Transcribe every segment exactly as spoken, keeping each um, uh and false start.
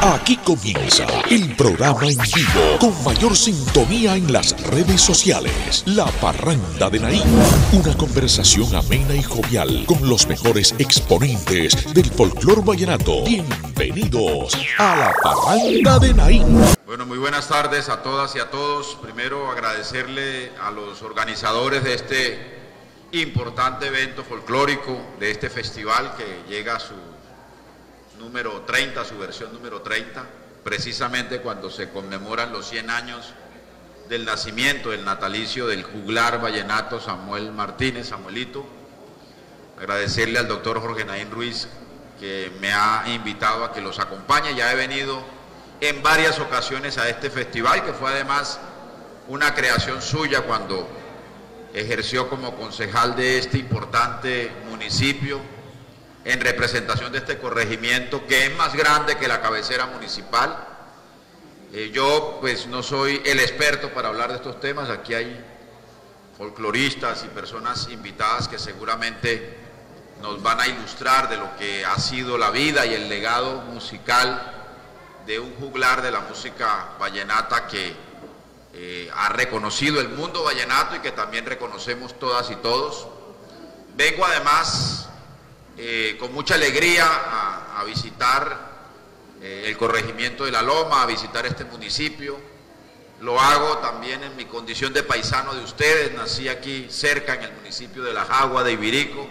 Aquí comienza el programa en vivo con mayor sintonía en las redes sociales. La Parranda de Naín. Una conversación amena y jovial con los mejores exponentes del folclor vallenato. Bienvenidos a la Parranda de Naín. Bueno, muy buenas tardes a todas y a todos. Primero agradecerle a los organizadores de este importante evento folclórico, de este festival que llega a su número treinta, su versión número treinta, precisamente cuando se conmemoran los cien años del nacimiento, del natalicio del juglar vallenato Samuel Martínez, Samuelito. Agradecerle al doctor Jorge Naín Ruiz, que me ha invitado a que los acompañe. Ya he venido en varias ocasiones a este festival, que fue además una creación suya cuando ejerció como concejal de este importante municipio, en representación de este corregimiento que es más grande que la cabecera municipal. Eh, yo pues no soy el experto para hablar de estos temas. Aquí hay folcloristas y personas invitadas que seguramente nos van a ilustrar de lo que ha sido la vida y el legado musical de un juglar de la música vallenata que eh, ha reconocido el mundo vallenato y que también reconocemos todas y todos. Vengo además Eh, con mucha alegría a, a visitar eh, el corregimiento de La Loma, a visitar este municipio. Lo hago también en mi condición de paisano de ustedes. Nací aquí cerca en el municipio de La Jagua de Ibirico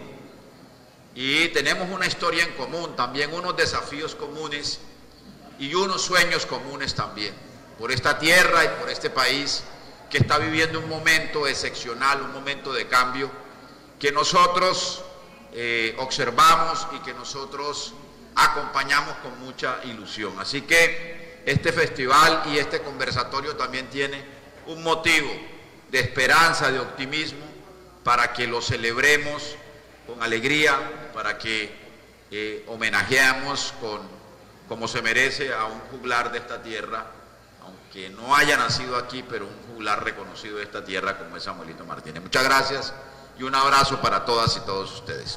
y tenemos una historia en común, también unos desafíos comunes y unos sueños comunes también, por esta tierra y por este país que está viviendo un momento excepcional, un momento de cambio que nosotros Eh, observamos y que nosotros acompañamos con mucha ilusión. Así que este festival y este conversatorio también tiene un motivo de esperanza, de optimismo, para que lo celebremos con alegría, para que eh, homenajeemos con, como se merece a un juglar de esta tierra, aunque no haya nacido aquí, pero un juglar reconocido de esta tierra como es Samuelito Martínez. Muchas gracias y un abrazo para todas y todos ustedes.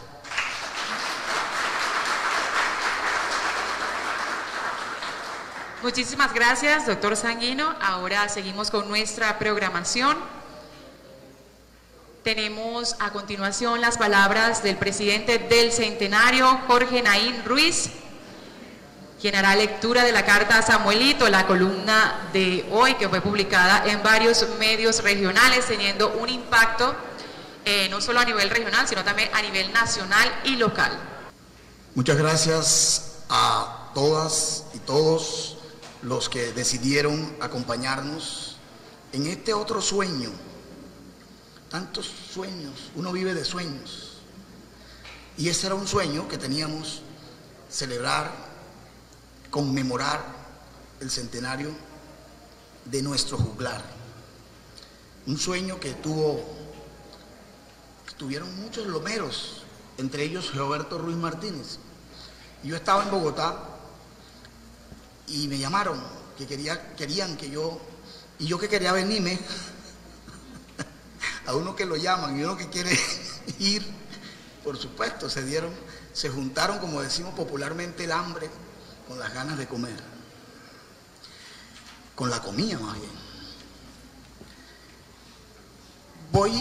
Muchísimas gracias, doctor Sanguino. Ahora seguimos con nuestra programación. Tenemos a continuación las palabras del presidente del Centenario, Jorge Naín Ruiz, quien hará lectura de la carta a Samuelito, la columna de hoy que fue publicada en varios medios regionales, teniendo un impacto Eh, no solo a nivel regional, sino también a nivel nacional y local. Muchas gracias a todas y todos los que decidieron acompañarnos en este otro sueño. Tantos sueños, uno vive de sueños. Y ese era un sueño que teníamos, celebrar, conmemorar el centenario de nuestro juglar. Un sueño que tuvo... Tuvieron muchos lomeros, entre ellos Roberto Ruiz Martínez. Yo estaba en Bogotá y me llamaron, que quería, querían que yo, y yo que quería venirme, a uno que lo llaman y uno que quiere ir, por supuesto, se dieron, se juntaron, como decimos popularmente, el hambre con las ganas de comer, con la comida más bien. Voy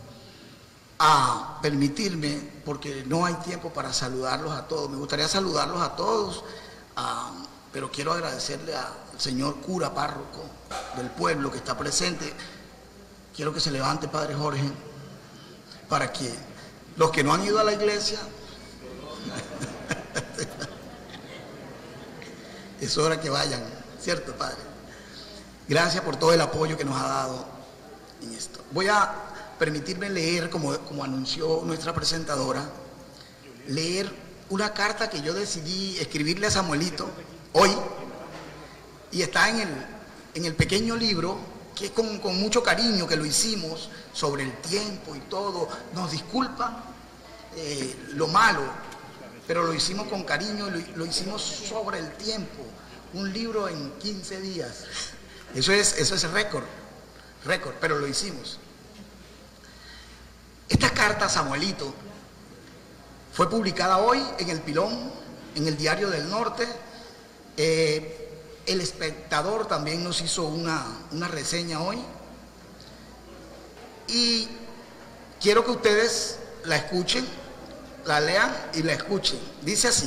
a permitirme, porque no hay tiempo para saludarlos a todos, me gustaría saludarlos a todos, uh, pero quiero agradecerle al señor cura párroco del pueblo que está presente. Quiero que se levante, padre Jorge, para que los que no han ido a la iglesia, es hora que vayan, ¿cierto, padre? Gracias por todo el apoyo que nos ha dado en esto. Voy a permitirme leer, como, como anunció nuestra presentadora, leer una carta que yo decidí escribirle a Samuelito hoy, y está en el, en el pequeño libro, que es con, con mucho cariño que lo hicimos, sobre el tiempo y todo. Nos disculpa eh, lo malo, pero lo hicimos con cariño, lo, lo hicimos sobre el tiempo. Un libro en quince días. Eso es, eso es récord, récord, pero lo hicimos. Esta carta, Samuelito, fue publicada hoy en El Pilón, en el Diario del Norte, eh, El Espectador también nos hizo una, una reseña hoy. Y quiero que ustedes la escuchen, la lean y la escuchen. Dice así: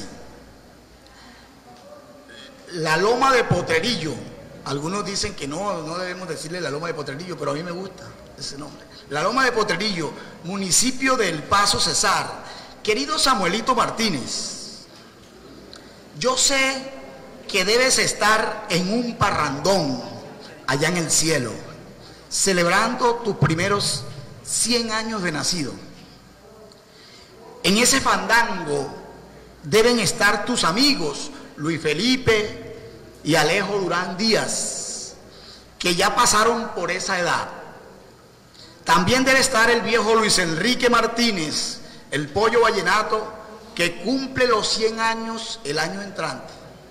la Loma de Potrerillo. Algunos dicen que no, no debemos decirle la Loma de Potrerillo, pero a mí me gusta ese nombre. La Loma de Potrerillo, municipio del Paso Cesar. Querido Samuelito Martínez, yo sé que debes estar en un parrandón allá en el cielo, celebrando tus primeros cien años de nacido. En ese fandango deben estar tus amigos Luis Felipe y Alejo Durán Díaz, que ya pasaron por esa edad. También debe estar el viejo Luis Enrique Martínez, el Pollo Vallenato, que cumple los cien años el año entrante.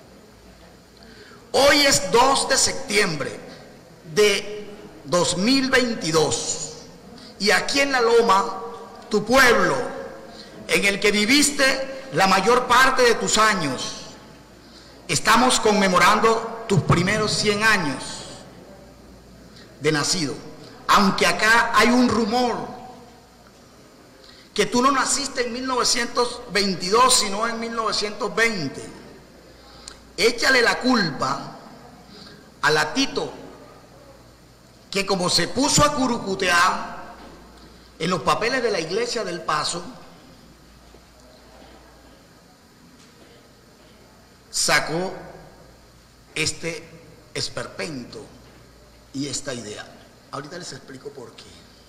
Hoy es dos de septiembre de dos mil veintidós y aquí en La Loma, tu pueblo, en el que viviste la mayor parte de tus años, estamos conmemorando tus primeros cien años de nacido. Aunque acá hay un rumor que tú no naciste en mil novecientos veintidós, sino en mil novecientos veinte. Échale la culpa a la Tito, que como se puso a curucutear en los papeles de la Iglesia del Paso, sacó este esperpento y esta idea. Ahorita les explico por qué.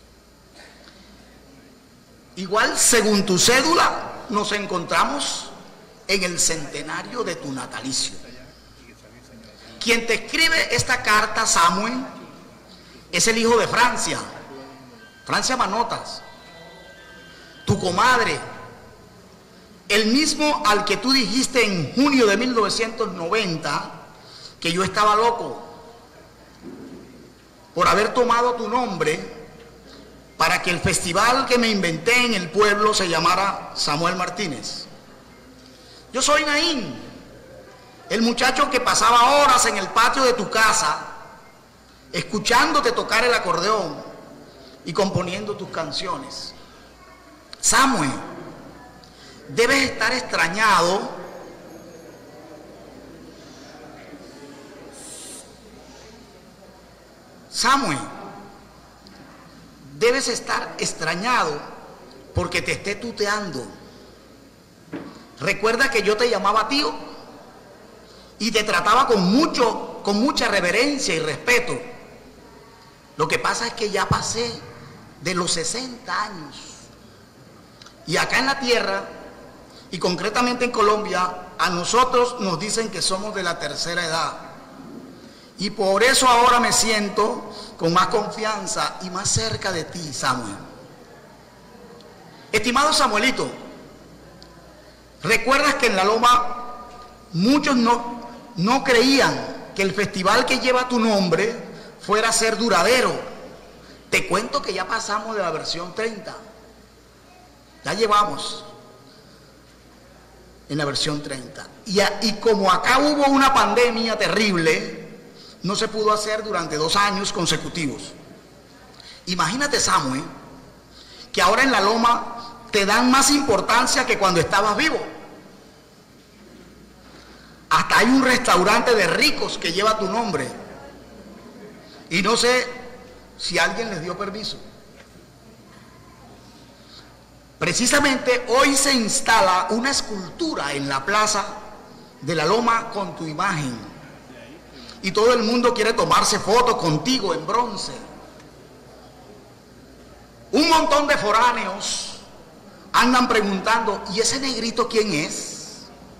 Igual, según tu cédula, nos encontramos en el centenario de tu natalicio. Quien te escribe esta carta, Samuel, es el hijo de Francia, Francia Manotas, tu comadre, el mismo al que tú dijiste en junio de mil novecientos noventa que yo estaba loco por haber tomado tu nombre para que el festival que me inventé en el pueblo se llamara Samuel Martínez. Yo soy Naín, el muchacho que pasaba horas en el patio de tu casa escuchándote tocar el acordeón y componiendo tus canciones. Samuel, debes estar extrañado Samuel, debes estar extrañado porque te esté tuteando. Recuerda que yo te llamaba tío y te trataba con mucho, con mucha reverencia y respeto. Lo que pasa es que ya pasé de los sesenta años. Y acá en la tierra, y concretamente en Colombia, a nosotros nos dicen que somos de la tercera edad. Y por eso ahora me siento con más confianza y más cerca de ti, Samuel. Estimado Samuelito, ¿recuerdas que en La Loma muchos no, no creían que el festival que lleva tu nombre fuera a ser duradero? Te cuento que ya pasamos de la versión treinta. Ya llevamos en la versión treinta. Y, a, y como acá hubo una pandemia terrible, no se pudo hacer durante dos años consecutivos. Imagínate, Samuel, que ahora en La Loma te dan más importancia que cuando estabas vivo. Hasta hay un restaurante de ricos que lleva tu nombre. Y no sé si alguien les dio permiso. Precisamente hoy se instala una escultura en la plaza de La Loma con tu imagen. Y todo el mundo quiere tomarse fotos contigo en bronce. Un montón de foráneos andan preguntando, ¿y ese negrito quién es?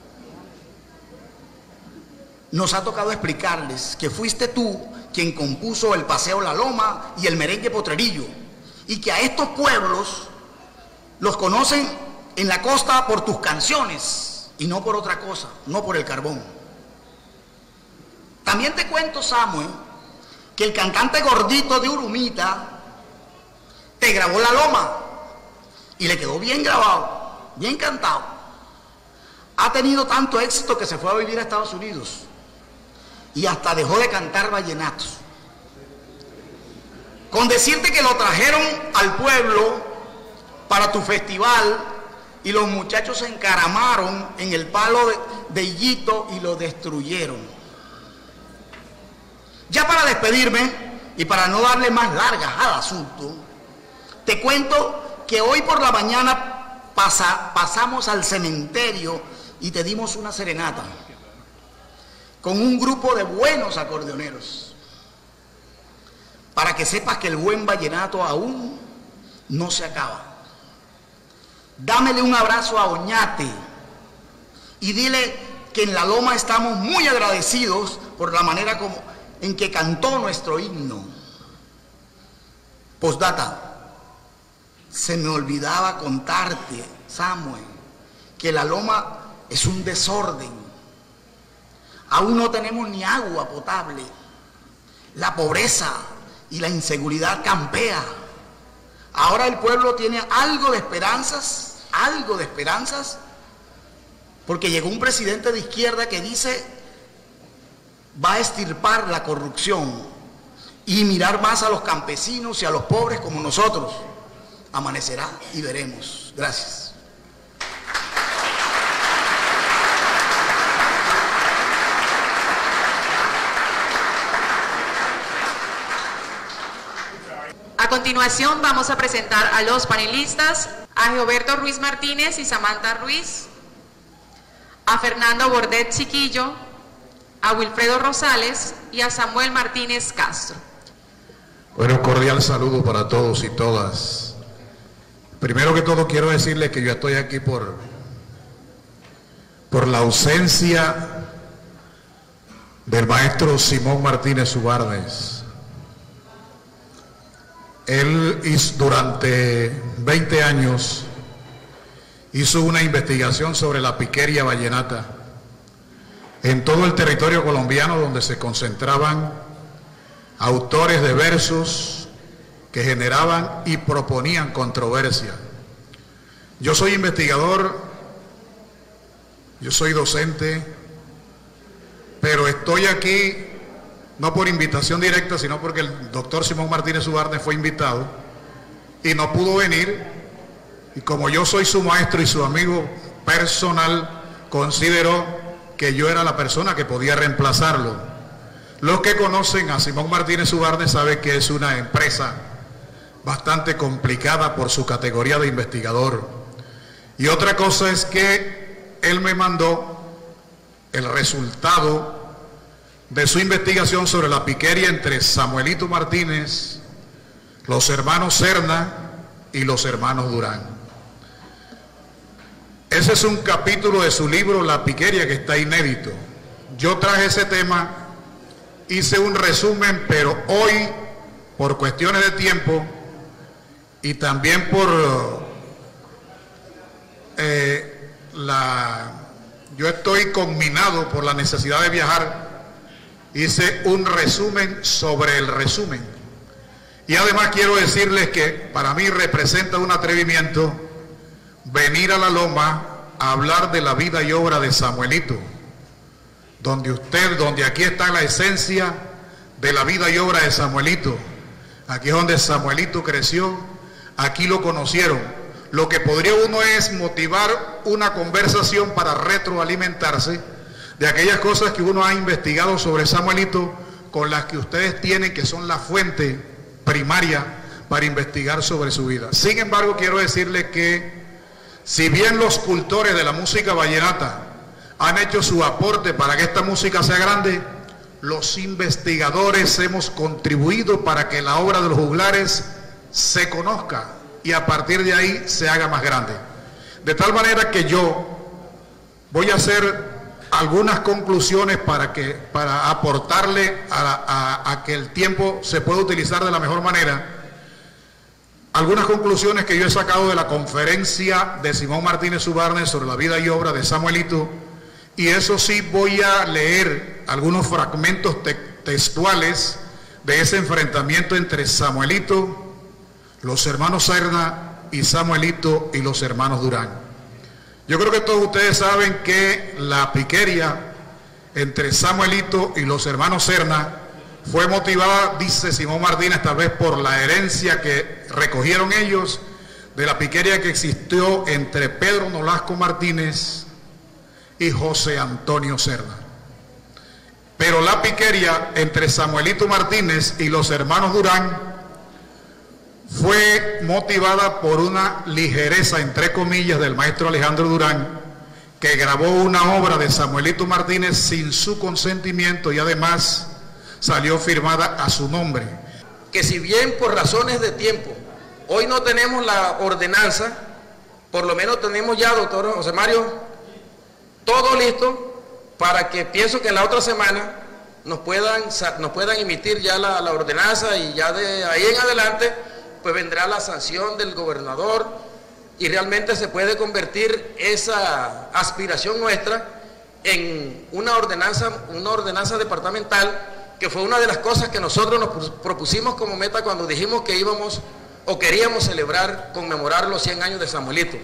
Nos ha tocado explicarles que fuiste tú quien compuso el Paseo La Loma y el Merengue Potrerillo, y que a estos pueblos los conocen en la costa por tus canciones y no por otra cosa, no por el carbón. También te cuento, Samuel, que el cantante gordito de Urumita te grabó La Loma y le quedó bien grabado, bien cantado. Ha tenido tanto éxito que se fue a vivir a Estados Unidos. y hasta dejó de cantar vallenatos. Con decirte que lo trajeron al pueblo para tu festival y los muchachos se encaramaron en el palo de, de Hillito y lo destruyeron. Ya para despedirme y para no darle más largas al asunto, te cuento que hoy por la mañana pasa, pasamos al cementerio y te dimos una serenata con un grupo de buenos acordeoneros, para que sepas que el buen vallenato aún no se acaba. Dámele un abrazo a Oñate y dile que en la Loma estamos muy agradecidos por la manera como, en que cantó nuestro himno. Postdata, se me olvidaba contarte, Samuel, que la Loma es un desorden. Aún no tenemos ni agua potable. La pobreza y la inseguridad campea. Ahora el pueblo tiene algo de esperanzas, algo de esperanzas, porque llegó un presidente de izquierda que dice va a extirpar la corrupción y mirar más a los campesinos y a los pobres como nosotros. Amanecerá y veremos. Gracias. A continuación vamos a presentar a los panelistas, a Gilberto Ruiz Martínez y Samantha Ruiz, a Fernando Bordet Chiquillo, a Wilfredo Rosales y a Samuel Martínez Castro. Bueno, cordial saludo para todos y todas. Primero que todo quiero decirles que yo estoy aquí por, por la ausencia del maestro Simón Martínez Ubarnes. Él hizo, durante veinte años hizo una investigación sobre la piquería vallenata en todo el territorio colombiano, donde se concentraban autores de versos que generaban y proponían controversia. Yo soy investigador, yo soy docente, pero estoy aquí no por invitación directa, sino porque el doctor Simón Martínez Ubarnes fue invitado y no pudo venir, y como yo soy su maestro y su amigo personal, consideró que yo era la persona que podía reemplazarlo. Los que conocen a Simón Martínez Ubarnes saben que es una empresa bastante complicada por su categoría de investigador. Y otra cosa es que él me mandó el resultado de su investigación sobre la piquería entre Samuelito Martínez, los hermanos Serna y los hermanos Durán. Ese es un capítulo de su libro La Piquería que está inédito. Yo traje ese tema, hice un resumen, pero hoy, por cuestiones de tiempo y también por eh, la... yo estoy conminado por la necesidad de viajar, hice un resumen sobre el resumen. Y además quiero decirles que para mí representa un atrevimiento venir a la Loma a hablar de la vida y obra de Samuelito, donde usted, donde aquí está la esencia de la vida y obra de Samuelito. Aquí es donde Samuelito creció, aquí lo conocieron. Lo que podría uno es motivar una conversación para retroalimentarse de aquellas cosas que uno ha investigado sobre Samuelito, con las que ustedes tienen, que son la fuente primaria para investigar sobre su vida. Sin embargo, quiero decirles que si bien los cultores de la música vallenata han hecho su aporte para que esta música sea grande, los investigadores hemos contribuido para que la obra de los juglares se conozca y a partir de ahí se haga más grande. De tal manera que yo voy a hacer algunas conclusiones para, que, para aportarle a, a, a que el tiempo se pueda utilizar de la mejor manera. Algunas conclusiones que yo he sacado de la conferencia de Simón Martínez Ubarnes sobre la vida y obra de Samuelito, y eso sí voy a leer algunos fragmentos te textuales de ese enfrentamiento entre Samuelito, los hermanos Serna y Samuelito y los hermanos Durán. Yo creo que todos ustedes saben que la piquería entre Samuelito y los hermanos Serna fue motivada, dice Simón Martínez, tal vez por la herencia que recogieron ellos de la piquería que existió entre Pedro Nolasco Martínez y José Antonio Serna. Pero la piquería entre Samuelito Martínez y los hermanos Durán fue motivada por una ligereza, entre comillas, del maestro Alejandro Durán, que grabó una obra de Samuelito Martínez sin su consentimiento y además salió firmada a su nombre. Que si bien por razones de tiempo hoy no tenemos la ordenanza, por lo menos tenemos ya, doctor José Mario, todo listo para que pienso que en la otra semana nos puedan, nos puedan emitir ya la, la ordenanza, y ya de ahí en adelante pues vendrá la sanción del gobernador y realmente se puede convertir esa aspiración nuestra en una ordenanza, una ordenanza departamental, que fue una de las cosas que nosotros nos propusimos como meta cuando dijimos que íbamos o queríamos celebrar, conmemorar los cien años de Samuelito.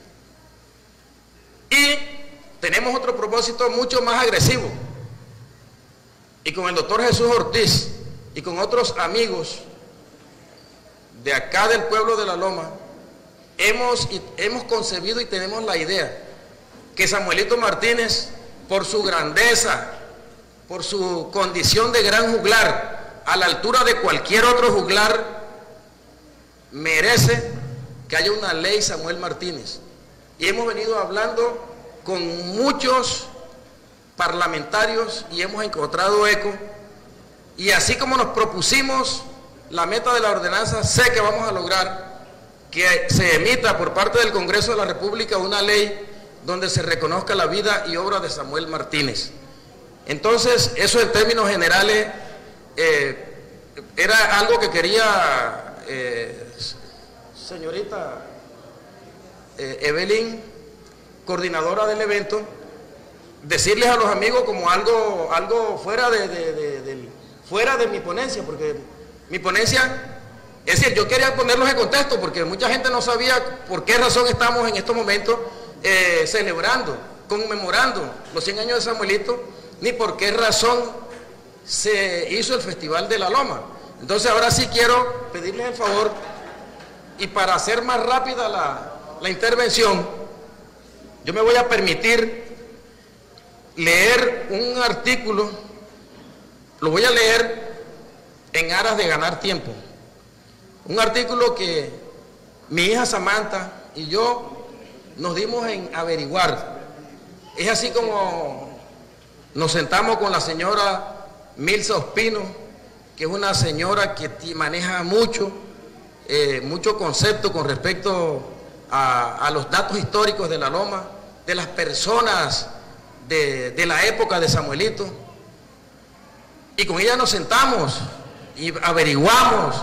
Y tenemos otro propósito mucho más agresivo, y con el doctor Jesús Ortiz y con otros amigos de acá del pueblo de La Loma, hemos, hemos concebido y tenemos la idea que Samuelito Martínez, por su grandeza, por su condición de gran juglar, a la altura de cualquier otro juglar, merece que haya una ley Samuel Martínez. Y hemos venido hablando con muchos parlamentarios y hemos encontrado eco, y así como nos propusimos la meta de la ordenanza, sé que vamos a lograr que se emita por parte del Congreso de la República una ley donde se reconozca la vida y obra de Samuel Martínez. Entonces, eso en términos generales eh, era algo que quería, eh, señorita eh, Evelyn, coordinadora del evento, decirles a los amigos como algo, algo fuera de, de, de, de, fuera de mi ponencia, porque mi ponencia, es decir, yo quería ponerlos en contexto, porque mucha gente no sabía por qué razón estamos en estos momentos eh, celebrando, conmemorando los cien años de Samuelito, ni por qué razón se hizo el Festival de la Loma. Entonces ahora sí quiero pedirles el favor, y para hacer más rápida la, la intervención, yo me voy a permitir leer un artículo, lo voy a leer en aras de ganar tiempo. Un artículo que mi hija Samantha y yo nos dimos en averiguar. Es así como nos sentamos con la señora Milza Ospino, que es una señora que maneja mucho, eh, mucho concepto con respecto a, a los datos históricos de La Loma, de las personas de, de la época de Samuelito. Y con ella nos sentamos y averiguamos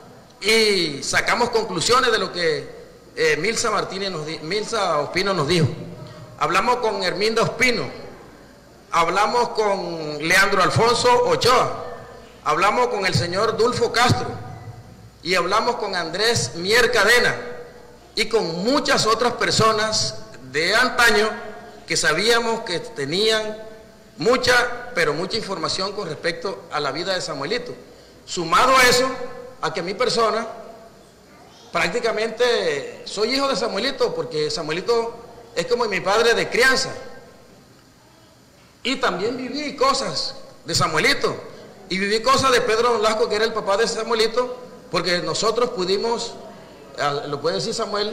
y sacamos conclusiones de lo que eh, Milza Martínez nos di, Milza Ospino nos dijo. Hablamos con Herminda Ospino, hablamos con Leandro Alfonso Ochoa, hablamos con el señor Dulfo Castro y hablamos con Andrés Mier Cadena y con muchas otras personas de antaño que sabíamos que tenían mucha, pero mucha información con respecto a la vida de Samuelito. Sumado a eso, a que mi persona, prácticamente soy hijo de Samuelito, porque Samuelito es como mi padre de crianza. Y también viví cosas de Samuelito, y viví cosas de Pedro Nolasco, que era el papá de Samuelito, porque nosotros pudimos, lo puede decir Samuel,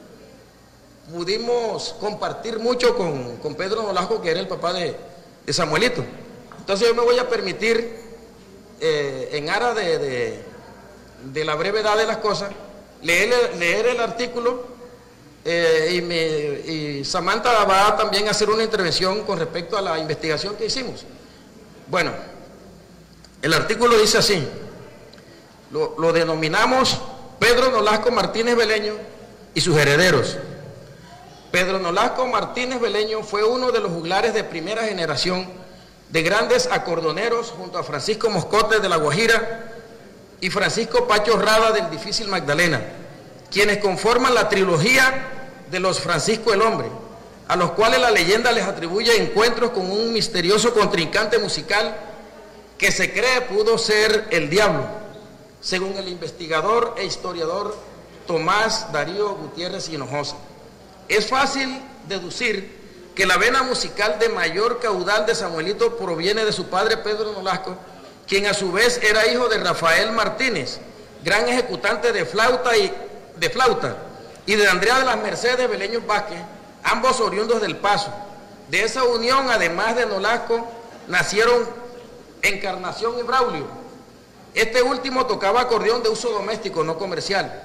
pudimos compartir mucho con, con Pedro Nolasco, que era el papá de, de Samuelito. Entonces yo me voy a permitir, eh, en aras de, de, de la brevedad de las cosas, leer, leer el artículo, eh, y, me, y Samantha va también a hacer una intervención con respecto a la investigación que hicimos. Bueno, el artículo dice así, lo, lo denominamos Pedro Nolasco Martínez Beleño y sus herederos. Pedro Nolasco Martínez Beleño fue uno de los juglares de primera generación de grandes acordoneros junto a Francisco Moscote de La Guajira y Francisco Pacho Rada del difícil Magdalena, quienes conforman la trilogía de los Francisco el Hombre, a los cuales la leyenda les atribuye encuentros con un misterioso contrincante musical que se cree pudo ser el diablo, según el investigador e historiador Tomás Darío Gutiérrez Hinojosa. Es fácil deducir que la vena musical de mayor caudal de Samuelito proviene de su padre Pedro Nolasco, quien a su vez era hijo de Rafael Martínez, gran ejecutante de flauta y, de flauta, y de Andrea de las Mercedes Beleños Vázquez, ambos oriundos del Paso. De esa unión, además de Nolasco, nacieron Encarnación y Braulio. Este último tocaba acordeón de uso doméstico, no comercial.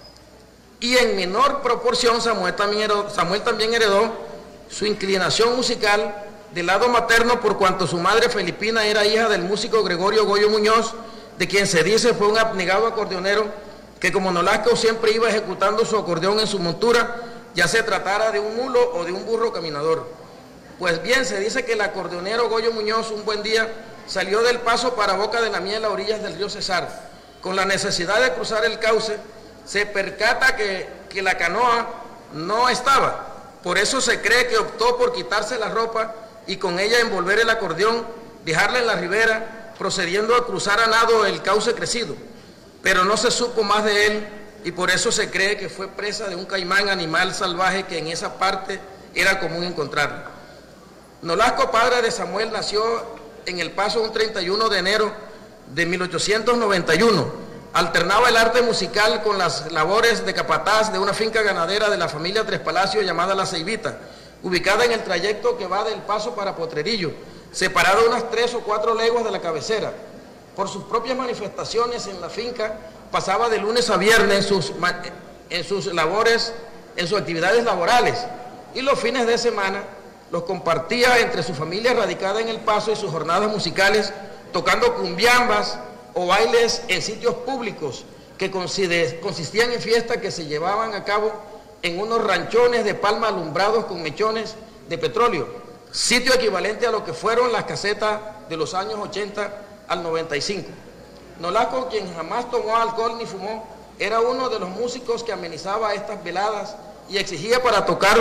Y en menor proporción, Samuel también heredó, Samuel también heredó su inclinación musical del lado materno, por cuanto su madre Felipina era hija del músico Gregorio Goyo Muñoz, de quien se dice fue un abnegado acordeonero que, como Nolasco, siempre iba ejecutando su acordeón en su montura, ya se tratara de un mulo o de un burro caminador. Pues bien, se dice que el acordeonero Goyo Muñoz un buen día salió del Paso para Boca de la Miel a orillas del río Cesar. Con la necesidad de cruzar el cauce, se percata que, que la canoa no estaba. Por eso se cree que optó por quitarse la ropa y con ella envolver el acordeón, dejarla en la ribera, procediendo a cruzar a nado el cauce crecido. Pero no se supo más de él y por eso se cree que fue presa de un caimán, animal salvaje que en esa parte era común encontrarlo. Nolasco, padre de Samuel, nació en El Paso un treinta y uno de enero de mil ochocientos noventa y uno. Alternaba el arte musical con las labores de capataz de una finca ganadera de la familia Tres Palacios llamada La Ceibita, ubicada en el trayecto que va del Paso para Potrerillo, separado unas tres o cuatro leguas de la cabecera. Por sus propias manifestaciones en la finca, pasaba de lunes a viernes en sus, en sus labores, en sus actividades laborales, y los fines de semana los compartía entre su familia radicada en El Paso y sus jornadas musicales, tocando cumbiambas o bailes en sitios públicos que consistían en fiestas que se llevaban a cabo en unos ranchones de palma alumbrados con mechones de petróleo, sitio equivalente a lo que fueron las casetas de los años ochenta al noventa y cinco. Nolasco, quien jamás tomó alcohol ni fumó, era uno de los músicos que amenizaba estas veladas y exigía para tocar,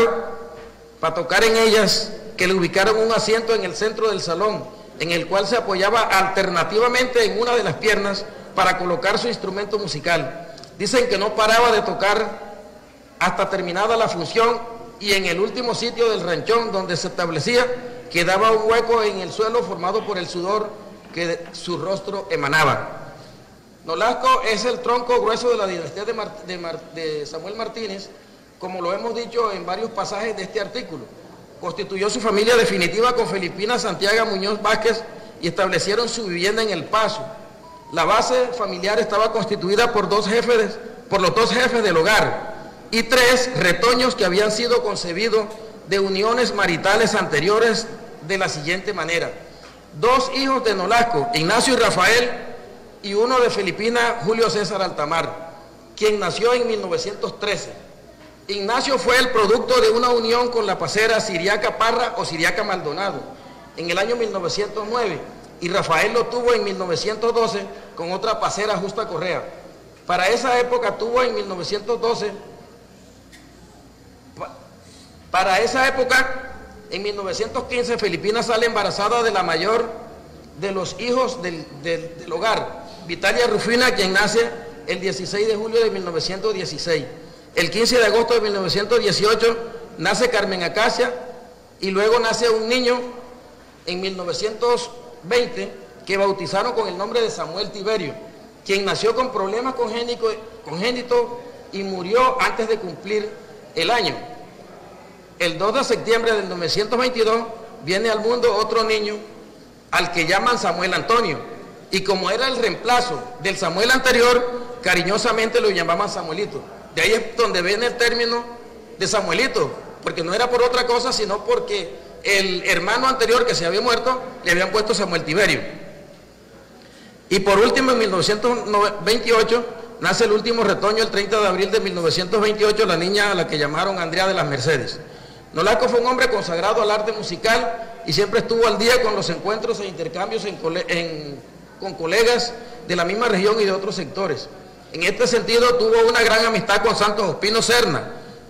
para tocar en ellas que le ubicaran un asiento en el centro del salón, en el cual se apoyaba alternativamente en una de las piernas para colocar su instrumento musical. Dicen que no paraba de tocar hasta terminada la función, y en el último sitio del ranchón donde se establecía quedaba un hueco en el suelo formado por el sudor que de su rostro emanaba. Nolasco es el tronco grueso de la dinastía de, Mar, de, Mar, de Samuel Martínez, como lo hemos dicho en varios pasajes de este artículo. Constituyó su familia definitiva con Felipina Santiago Muñoz Vázquez y establecieron su vivienda en El Paso. La base familiar estaba constituida por, dos jefes, por los dos jefes del hogar y tres retoños que habían sido concebidos de uniones maritales anteriores de la siguiente manera: dos hijos de Nolasco, Ignacio y Rafael, y uno de Felipina, Julio César Altamar, quien nació en mil novecientos trece. Ignacio fue el producto de una unión con la pasera Siriaca Parra o Siriaca Maldonado en el año mil novecientos nueve, y Rafael lo tuvo en mil novecientos doce con otra pasera, Justa Correa. Para esa época tuvo en mil novecientos doce, para esa época, en mil novecientos quince, Felipina sale embarazada de la mayor de los hijos del, del, del hogar, Vitalia Rufina, quien nace el dieciséis de julio de mil novecientos dieciséis. El quince de agosto de mil novecientos dieciocho nace Carmen Acacia, y luego nace un niño en mil novecientos veinte que bautizaron con el nombre de Samuel Tiberio, quien nació con problemas congénitos y murió antes de cumplir el año. El dos de septiembre de mil novecientos veintidós viene al mundo otro niño al que llaman Samuel Antonio, y como era el reemplazo del Samuel anterior, cariñosamente lo llamaban Samuelito. De ahí es donde viene el término de Samuelito, porque no era por otra cosa, sino porque el hermano anterior que se había muerto le habían puesto Samuel Tiberio. Y por último, en mil novecientos veintiocho nace el último retoño, el treinta de abril de mil novecientos veintiocho, la niña a la que llamaron Andrea de las Mercedes. Nolasco fue un hombre consagrado al arte musical y siempre estuvo al día con los encuentros e intercambios en cole en, con colegas de la misma región y de otros sectores. En este sentido tuvo una gran amistad con Santos Ospino Serna,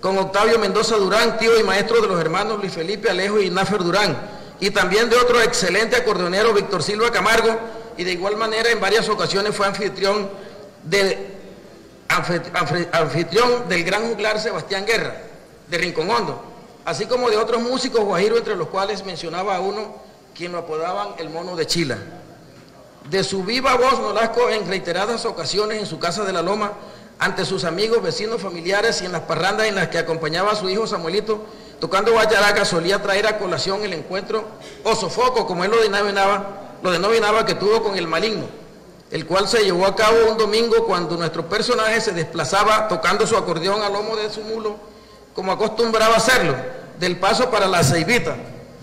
con Octavio Mendoza Durán, tío y maestro de los hermanos Luis Felipe Alejo y Náfer Durán, y también de otro excelente acordeonero, Víctor Silva Camargo, y de igual manera en varias ocasiones fue anfitrión, de, anfitrión del gran juglar Sebastián Guerra, de Rincón Hondo, así como de otros músicos guajiros, entre los cuales mencionaba a uno, quien lo apodaban el Mono de Chila. De su viva voz, Nolasco, en reiteradas ocasiones en su casa de la Loma, ante sus amigos, vecinos, familiares y en las parrandas en las que acompañaba a su hijo Samuelito, tocando guacharaca, solía traer a colación el encuentro o sofoco, como él lo denominaba, lo denominaba que tuvo con el Maligno, el cual se llevó a cabo un domingo cuando nuestro personaje se desplazaba tocando su acordeón al lomo de su mulo, como acostumbraba hacerlo, del Paso para la Ceibita,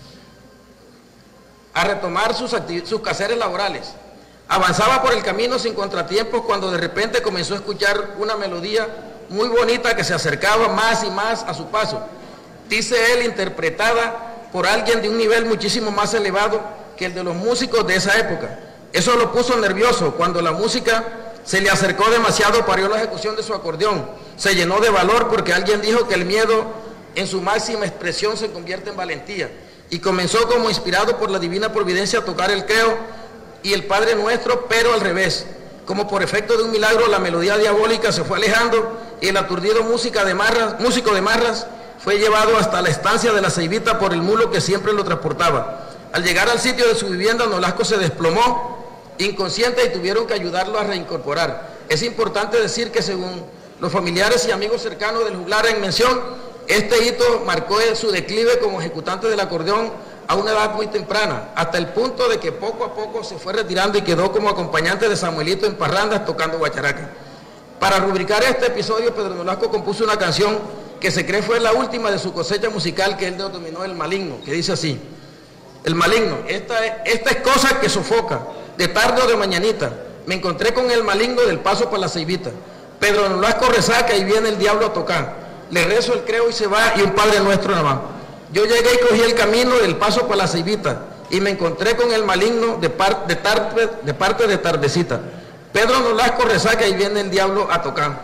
a retomar sus, sus quehaceres laborales. Avanzaba por el camino sin contratiempos cuando de repente comenzó a escuchar una melodía muy bonita que se acercaba más y más a su paso. Dice él, interpretada por alguien de un nivel muchísimo más elevado que el de los músicos de esa época. Eso lo puso nervioso. Cuando la música se le acercó demasiado, paró la ejecución de su acordeón. Se llenó de valor porque alguien dijo que el miedo en su máxima expresión se convierte en valentía. Y comenzó como inspirado por la divina providencia a tocar el creo y el Padre Nuestro, pero al revés. Como por efecto de un milagro, la melodía diabólica se fue alejando y el aturdido música de marras, músico de marras fue llevado hasta la estancia de la Ceibita por el mulo que siempre lo transportaba. Al llegar al sitio de su vivienda, Nolasco se desplomó inconsciente y tuvieron que ayudarlo a reincorporar. Es importante decir que según los familiares y amigos cercanos del juglar en mención, este hito marcó su declive como ejecutante del acordeón a una edad muy temprana, hasta el punto de que poco a poco se fue retirando y quedó como acompañante de Samuelito en parrandas tocando guacharaca. Para rubricar este episodio, Pedro Nolasco compuso una canción que se cree fue la última de su cosecha musical, que él denominó El Maligno, que dice así: El Maligno, esta es, esta es cosa que sofoca, de tarde o de mañanita, me encontré con el maligno del Paso para la Ceibita. Pedro Nolasco resaca y viene el diablo a tocar, le rezo el creo y se va y un Padre Nuestro nada más. Yo llegué y cogí el camino del Paso para la Ceibita y me encontré con el maligno de, par, de, tarde, de parte de tardecita. Pedro Nolasco resaca y viene el diablo a tocar.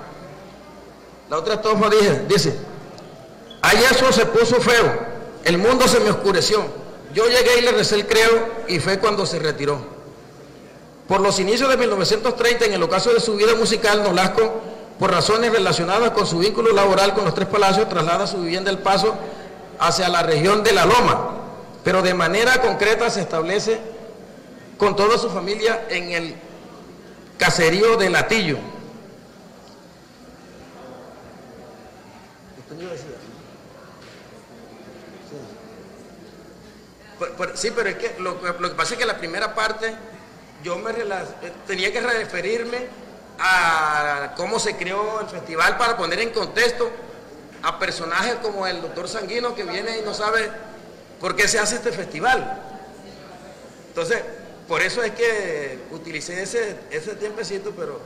La otra estrofa dice, dice, ahí eso se puso feo, el mundo se me oscureció, yo llegué y le recé el creo y fue cuando se retiró. Por los inicios de mil novecientos treinta, en el ocaso de su vida musical, Nolasco, por razones relacionadas con su vínculo laboral con los Tres Palacios, traslada su vivienda El Paso hacia la región de La Loma, pero de manera concreta se establece con toda su familia en el caserío de Latillo. Sí, pero es que lo, lo que pasa es que la primera parte yo me tenía que referirme a cómo se creó el festival para poner en contexto a personajes como el doctor Sanguino, que viene y no sabe por qué se hace este festival. Entonces, por eso es que utilicé ese, ese tiempecito, pero...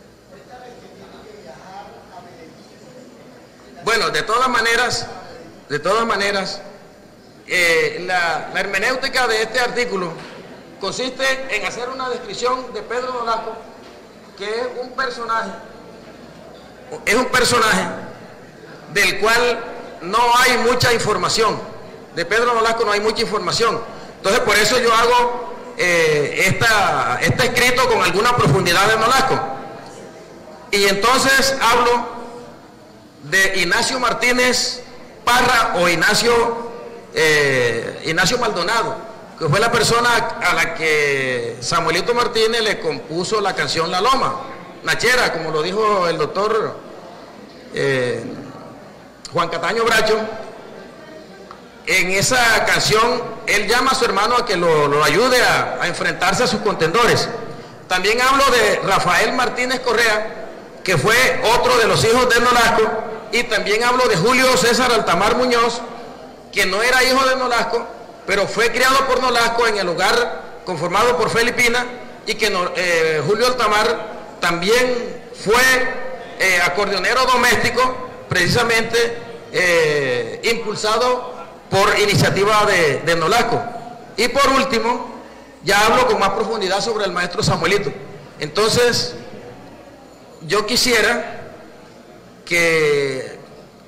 Bueno, de todas maneras, de todas maneras, eh, la, la hermenéutica de este artículo consiste en hacer una descripción de Pedro Nolasco, que es un personaje, es un personaje del cual no hay mucha información. De Pedro Nolasco no hay mucha información. Entonces, por eso yo hago eh, esta, este escrito con alguna profundidad de Nolasco. Y entonces hablo de Ignacio Martínez Parra o Ignacio, eh, Ignacio Maldonado, que fue la persona a la que Samuelito Martínez le compuso la canción La Loma, Nachera, como lo dijo el doctor eh, Juan Cataño Bracho. En esa canción él llama a su hermano a que lo, lo ayude a, a enfrentarse a sus contendores. También hablo de Rafael Martínez Correa, que fue otro de los hijos de Nolasco, y también hablo de Julio César Altamar Muñoz, que no era hijo de Nolasco, pero fue criado por Nolasco en el hogar conformado por Felipina, y que eh, Julio Altamar también fue eh, acordeonero doméstico, precisamente eh, impulsado por iniciativa de, de Nolasco. Y por último, ya hablo con más profundidad sobre el maestro Samuelito. Entonces, yo quisiera que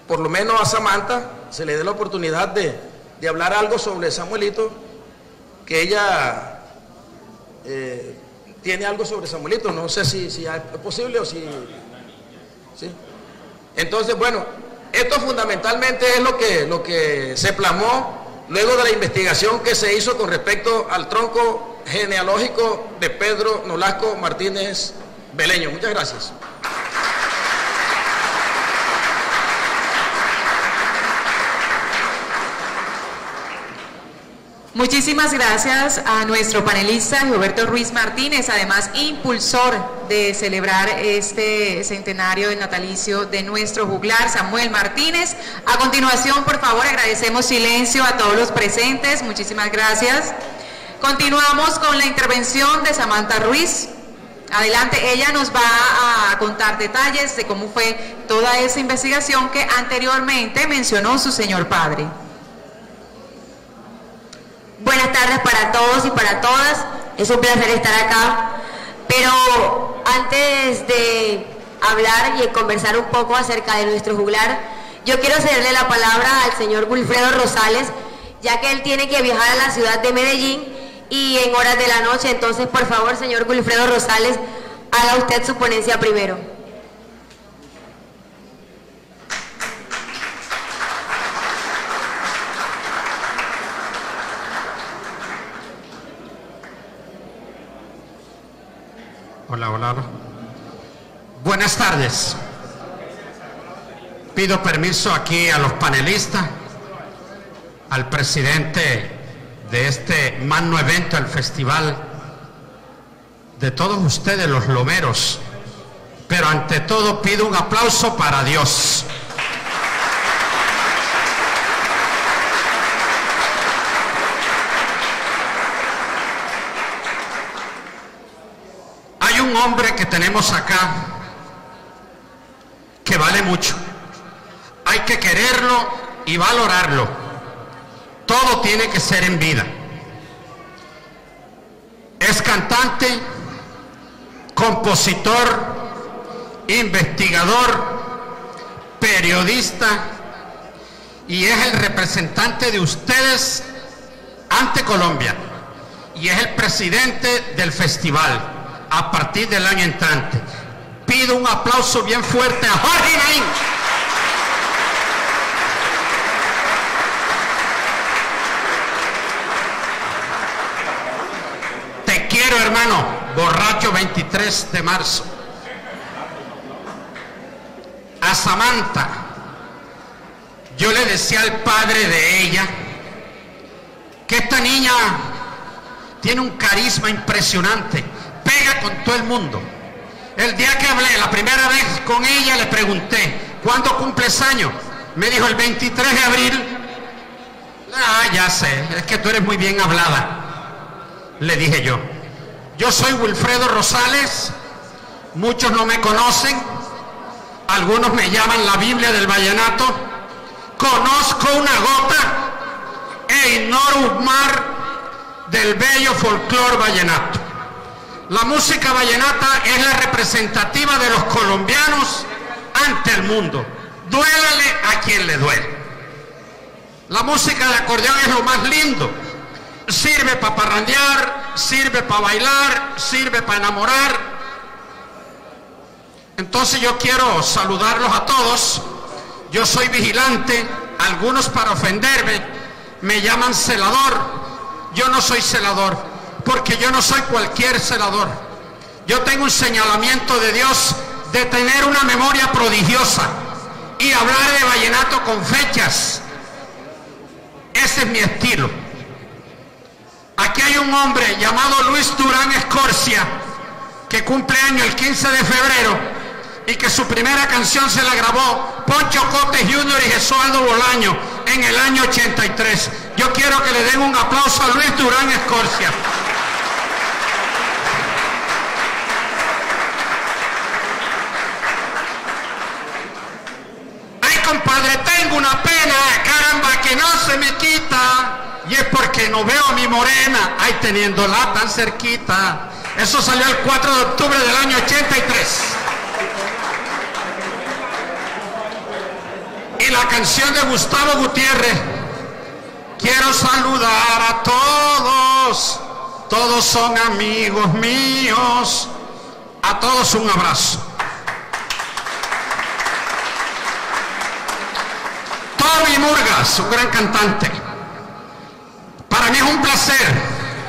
por lo menos a Samantha se le dé la oportunidad de, de hablar algo sobre Samuelito, que ella eh, tiene algo sobre Samuelito, no sé si, si es posible o si... ¿sí? Entonces, bueno, esto fundamentalmente es lo que, lo que se plasmó luego de la investigación que se hizo con respecto al tronco genealógico de Pedro Nolasco Martínez Beleño. Muchas gracias. Muchísimas gracias a nuestro panelista Roberto Ruiz Martínez, además impulsor de celebrar este centenario del natalicio de nuestro juglar Samuel Martínez. A continuación, por favor, agradecemos silencio a todos los presentes. Muchísimas gracias. Continuamos con la intervención de Samantha Ruiz. Adelante, ella nos va a contar detalles de cómo fue toda esa investigación que anteriormente mencionó su señor padre. Buenas tardes para todos y para todas, es un placer estar acá, pero antes de hablar y conversar un poco acerca de nuestro juglar, yo quiero cederle la palabra al señor Wilfredo Rosales, ya que él tiene que viajar a la ciudad de Medellín y en horas de la noche. Entonces, por favor, señor Wilfredo Rosales, haga usted su ponencia primero. Hola, hola, hola. Buenas tardes. Pido permiso aquí a los panelistas, al presidente de este magno evento, el festival, de todos ustedes los lomeros, pero ante todo pido un aplauso para Dios. Hay un hombre que tenemos acá que vale mucho. Hay que quererlo y valorarlo. Todo tiene que ser en vida. Es cantante, compositor, investigador, periodista y es el representante de ustedes ante Colombia y es el presidente del festival a partir del año entrante. Pido un aplauso bien fuerte a Jorge Naín. Te quiero, hermano, borracho veintitrés de marzo. A Samantha, yo le decía al padre de ella que esta niña tiene un carisma impresionante, pega con todo el mundo. El día que hablé la primera vez con ella le pregunté, ¿cuándo cumples años? Me dijo el veintitrés de abril. Ah, ya sé, es que tú eres muy bien hablada, le dije yo. Yo soy Wilfredo Rosales, muchos no me conocen, algunos me llaman la Biblia del vallenato. Conozco una gota e ignoro un mar del bello folclor vallenato. La música vallenata es la representativa de los colombianos ante el mundo. Duélale a quien le duele. La música de acordeón es lo más lindo. Sirve para parrandear, sirve para bailar, sirve para enamorar. Entonces yo quiero saludarlos a todos. Yo soy vigilante, algunos para ofenderme me llaman celador. Yo no soy celador, porque yo no soy cualquier celador. Yo tengo un señalamiento de Dios de tener una memoria prodigiosa y hablar de vallenato con fechas. Ese es mi estilo. Aquí hay un hombre llamado Luis Durán Escorcia, que cumple año el quince de febrero y que su primera canción se la grabó Poncho Cote junior y Gesualdo Bolaño en el año ochenta y tres. Yo quiero que le den un aplauso a Luis Durán Escorcia. Ay, compadre, tengo una pena, caramba, que no se me quita. Y es porque no veo a mi morena, ay, teniéndola tan cerquita. Eso salió el cuatro de octubre del año ochenta y tres. Y la canción de Gustavo Gutiérrez. Quiero saludar a todos, todos son amigos míos. A todos un abrazo. Tommy Murgas, un gran cantante. Para mí es un placer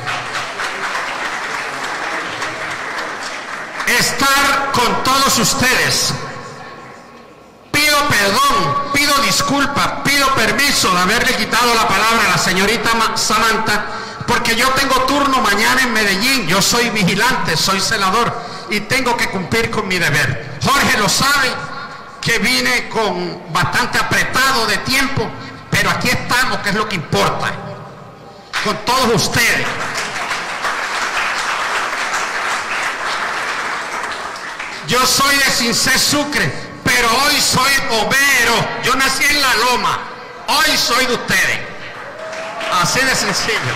estar con todos ustedes. Pido perdón, pido disculpas, pido permiso de haberle quitado la palabra a la señorita Samantha, porque yo tengo turno mañana en Medellín. Yo soy vigilante, soy celador y tengo que cumplir con mi deber. Jorge lo sabe, que vine con bastante apretado de tiempo, pero aquí estamos, que es lo que importa, con todos ustedes. Yo soy de Cincé Sucre, pero hoy soy obrero. Yo nací en La Loma, hoy soy de ustedes. Así de sencillo.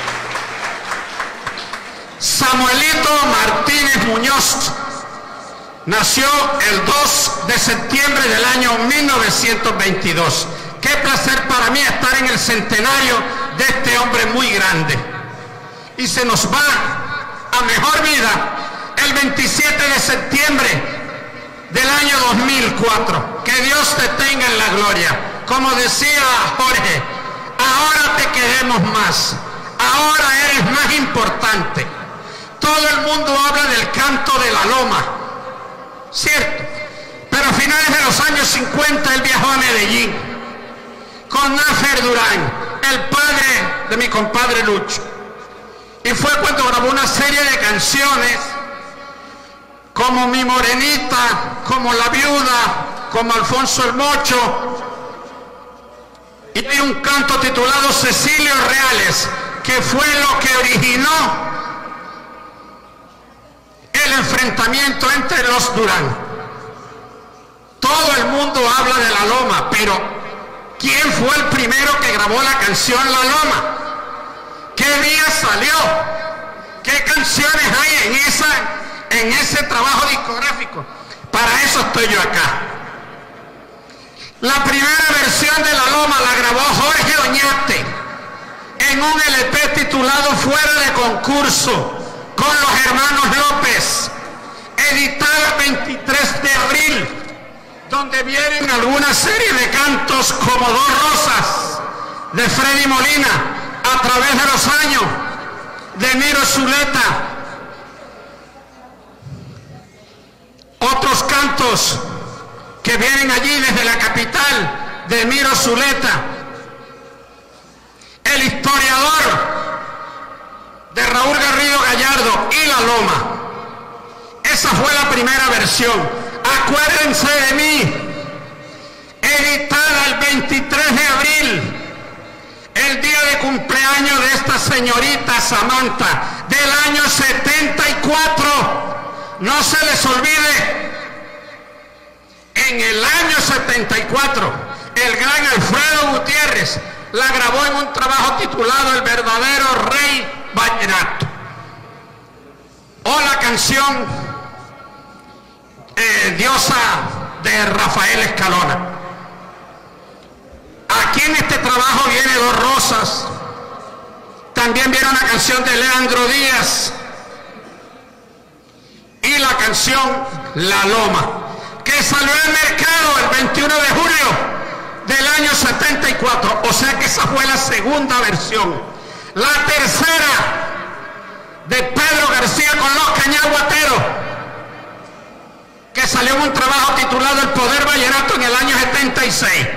Samuelito Martínez Muñoz nació el dos de septiembre del año mil novecientos veintidós. Qué placer para mí estar en el centenario de este hombre muy grande. Y se nos va a mejor vida el veintisiete de septiembre del año dos mil cuatro. Que Dios te tenga en la gloria. Como decía Jorge, ahora te queremos más, ahora eres más importante. Todo el mundo habla del canto de la Loma, cierto, pero a finales de los años cincuenta él viajó a Medellín con Náfer Durán, el padre de mi compadre Lucho, y fue cuando grabó una serie de canciones como Mi Morenita, como La Viuda, como Alfonso el Mocho, y hay un canto titulado Cecilio Reales, que fue lo que originó el enfrentamiento entre los Durán. Todo el mundo habla de La Loma, pero ¿quién fue el primero que grabó la canción La Loma? ¿Qué día salió? ¿Qué canciones hay en, esa, en ese trabajo discográfico? Para eso estoy yo acá. La primera versión de La Loma la grabó Jorge Oñate en un L P titulado Fuera de Concurso, con los hermanos López, editada el veintitrés de abril, donde vienen alguna serie de cantos como Dos Rosas, de Freddy Molina, A Través de los Años, de Miro Zuleta, otros cantos que vienen allí desde la capital, de Miro Zuleta, El Historiador, de Raúl Garrido Gallardo, y La Loma. Esa fue la primera versión. Acuérdense de mí, editada el veintitrés de abril, el día de cumpleaños de esta señorita Samantha, del año setenta y cuatro. No se les olvide, en el año setenta y cuatro, el gran Alfredo Gutiérrez la grabó en un trabajo titulado El Verdadero Rey Vallenato, o la canción eh, Diosa, de Rafael Escalona. Aquí en este trabajo viene Dos Rosas, también viene una canción de Leandro Díaz y la canción La Loma, que salió al mercado el veintiuno de julio del año setenta y cuatro, o sea que esa fue la segunda versión. La tercera, de Pedro García con Los Cañaguateros, que salió en un trabajo titulado El Poder Vallenato en el año setenta y seis.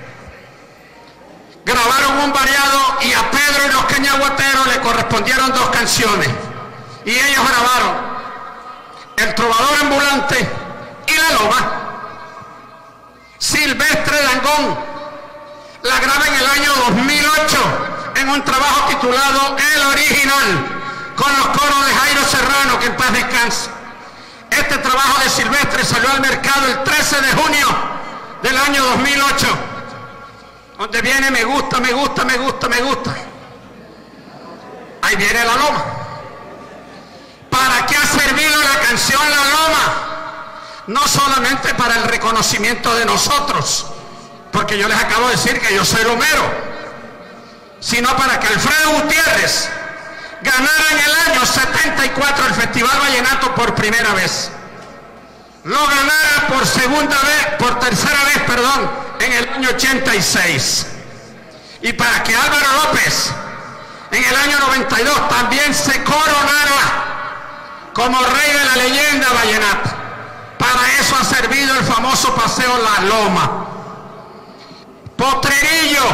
Grabaron un variado y a Pedro y Los Cañaguateros le correspondieron dos canciones, y ellos grabaron El Trovador Ambulante y La Loma. Silvestre Dangond la graba en el año dos mil ocho en un trabajo titulado El Original, con los coros de Jairo Serrano, que en paz descanse. Este trabajo de Silvestre salió al mercado el trece de junio del año dos mil ocho, donde viene Me Gusta, Me Gusta, Me Gusta, Me Gusta. Ahí viene La Loma. ¿Para qué ha servido la canción La Loma? No solamente para el reconocimiento de nosotros, porque yo les acabo de decir que yo soy romero, sino para que Alfredo Gutiérrez ganara en el año setenta y cuatro el Festival Vallenato por primera vez. Lo ganara por segunda vez, por tercera vez, perdón, en el año ochenta y seis. Y para que Álvaro López en el año noventa y dos también se coronara como rey de la leyenda vallenata. Para eso ha servido el famoso paseo La Loma. Potrerillo,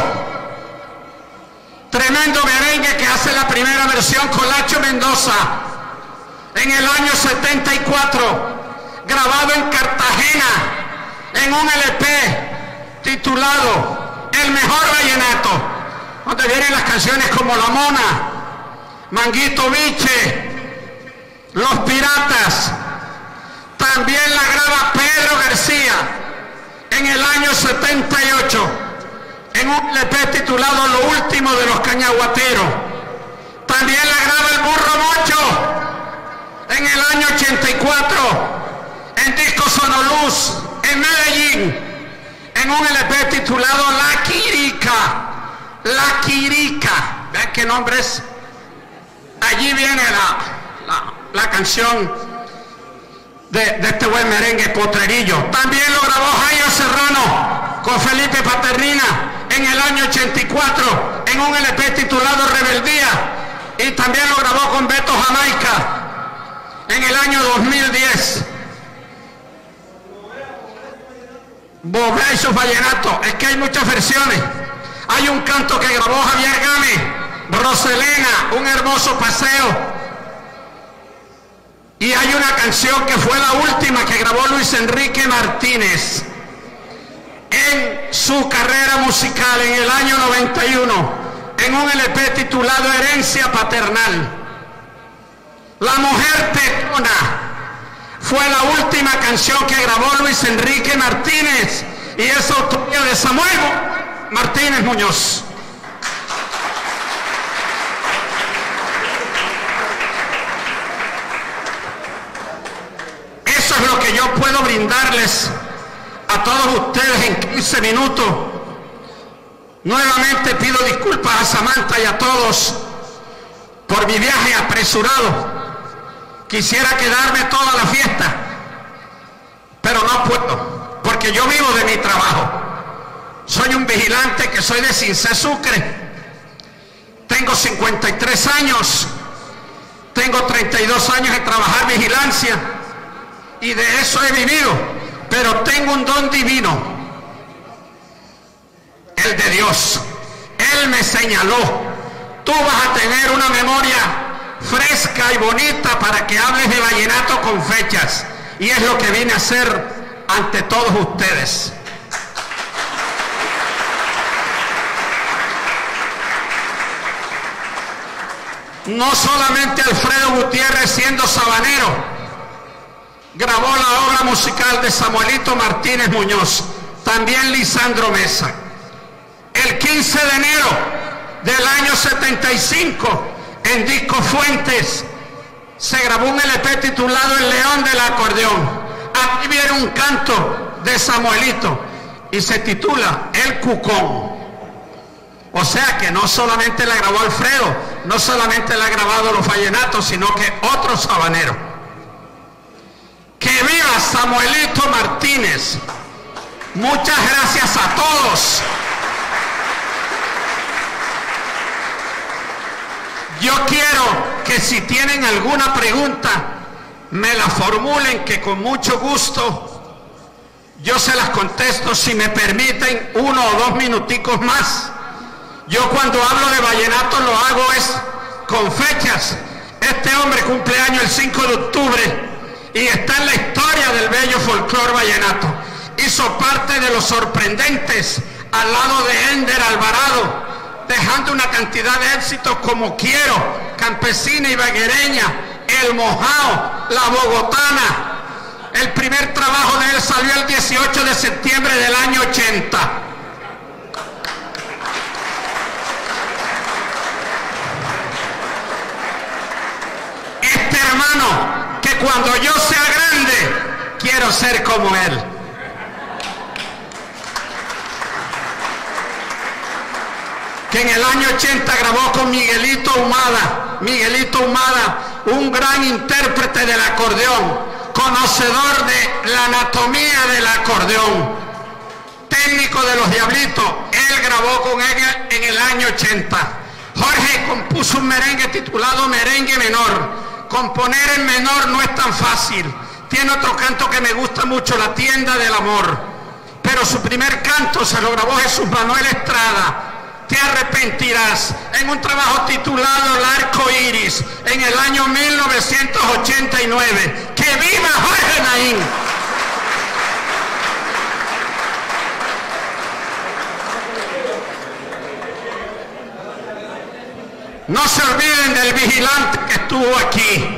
tremendo merengue que hace la primera versión con Lacho Mendoza en el año setenta y cuatro, grabado en Cartagena en un L P titulado El Mejor Vallenato, donde vienen las canciones como La Mona, Manguito Biche, Los Piratas. También la graba Pedro García en el año setenta y ocho en un L P titulado Lo Último de los Cañaguateros. También la graba el Burro Mocho en el año ochenta y cuatro en Disco Sonoluz en Medellín en un L P titulado La Quirica. La Quirica, ¿ven qué nombre es? Allí viene la, la, la canción de, de este buen merengue Potrerillo. También lo grabó Jairo Serrano con Felipe Paternina en el año ochenta y cuatro en un L P titulado Rebeldía, y también lo grabó con Beto Jamaica en el año dos mil diez. Bobea y sus vallenatos, es que hay muchas versiones. Hay un canto que grabó Javier Game, Roselena, un hermoso paseo. Y hay una canción que fue la última que grabó Luis Enrique Martínez en su carrera musical en el año noventa y uno, en un L P titulado Herencia Paternal. La Mujer Tetona fue la última canción que grabó Luis Enrique Martínez, y es autoría de Samuel Martínez Muñoz. Eso es lo que yo puedo brindarles a todos ustedes en quince minutos. Nuevamente pido disculpas a Samantha y a todos por mi viaje apresurado. Quisiera quedarme toda la fiesta, pero no puedo, porque yo vivo de mi trabajo. Soy un vigilante que soy de Cincé Sucre. Tengo cincuenta y tres años. Tengo treinta y dos años de trabajar vigilancia, y de eso he vivido. Pero tengo un don divino, el de Dios. Él me señaló: tú vas a tener una memoria fresca y bonita para que hables de vallenato con fechas. Y es lo que vine a hacer ante todos ustedes. No solamente Alfredo Gutiérrez, siendo sabanero, grabó la obra musical de Samuelito Martínez Muñoz, también Lisandro Mesa. El quince de enero del año setenta y cinco, en Disco Fuentes, se grabó un L P titulado El León del Acordeón. Aquí viene un canto de Samuelito y se titula El Cucón. O sea que no solamente la grabó Alfredo, no solamente la ha grabado los vallenatos, sino que otro sabanero. ¡Que viva Samuelito Martínez! Muchas gracias a todos. Yo quiero que si tienen alguna pregunta, me la formulen, que con mucho gusto yo se las contesto, si me permiten uno o dos minuticos más. Yo cuando hablo de vallenato lo hago es con fechas. Este hombre cumple año el cinco de octubre y está en la historia del bello folclor vallenato. Hizo parte de los sorprendentes al lado de Ender Alvarado, dejando una cantidad de éxitos como Quiero, Campesina y Baguereña, El Mojao, La Bogotana. El primer trabajo de él salió el dieciocho de septiembre del año ochenta. Este hermano, que cuando yo sea grande, quiero ser como él. que en el año ochenta grabó con Miguelito Humada, Miguelito Humada, un gran intérprete del acordeón, conocedor de la anatomía del acordeón, técnico de los Diablitos. Él grabó con él en el año ochenta. Jorge compuso un merengue titulado Merengue Menor. Componer en menor no es tan fácil. Tiene otro canto que me gusta mucho, La Tienda del Amor. Pero su primer canto se lo grabó Jesús Manuel Estrada, Te arrepentirás, en un trabajo titulado El Arco Iris, en el año mil novecientos ochenta y nueve. ¡Que viva Jorge Naín! No se olviden del vigilante que estuvo aquí.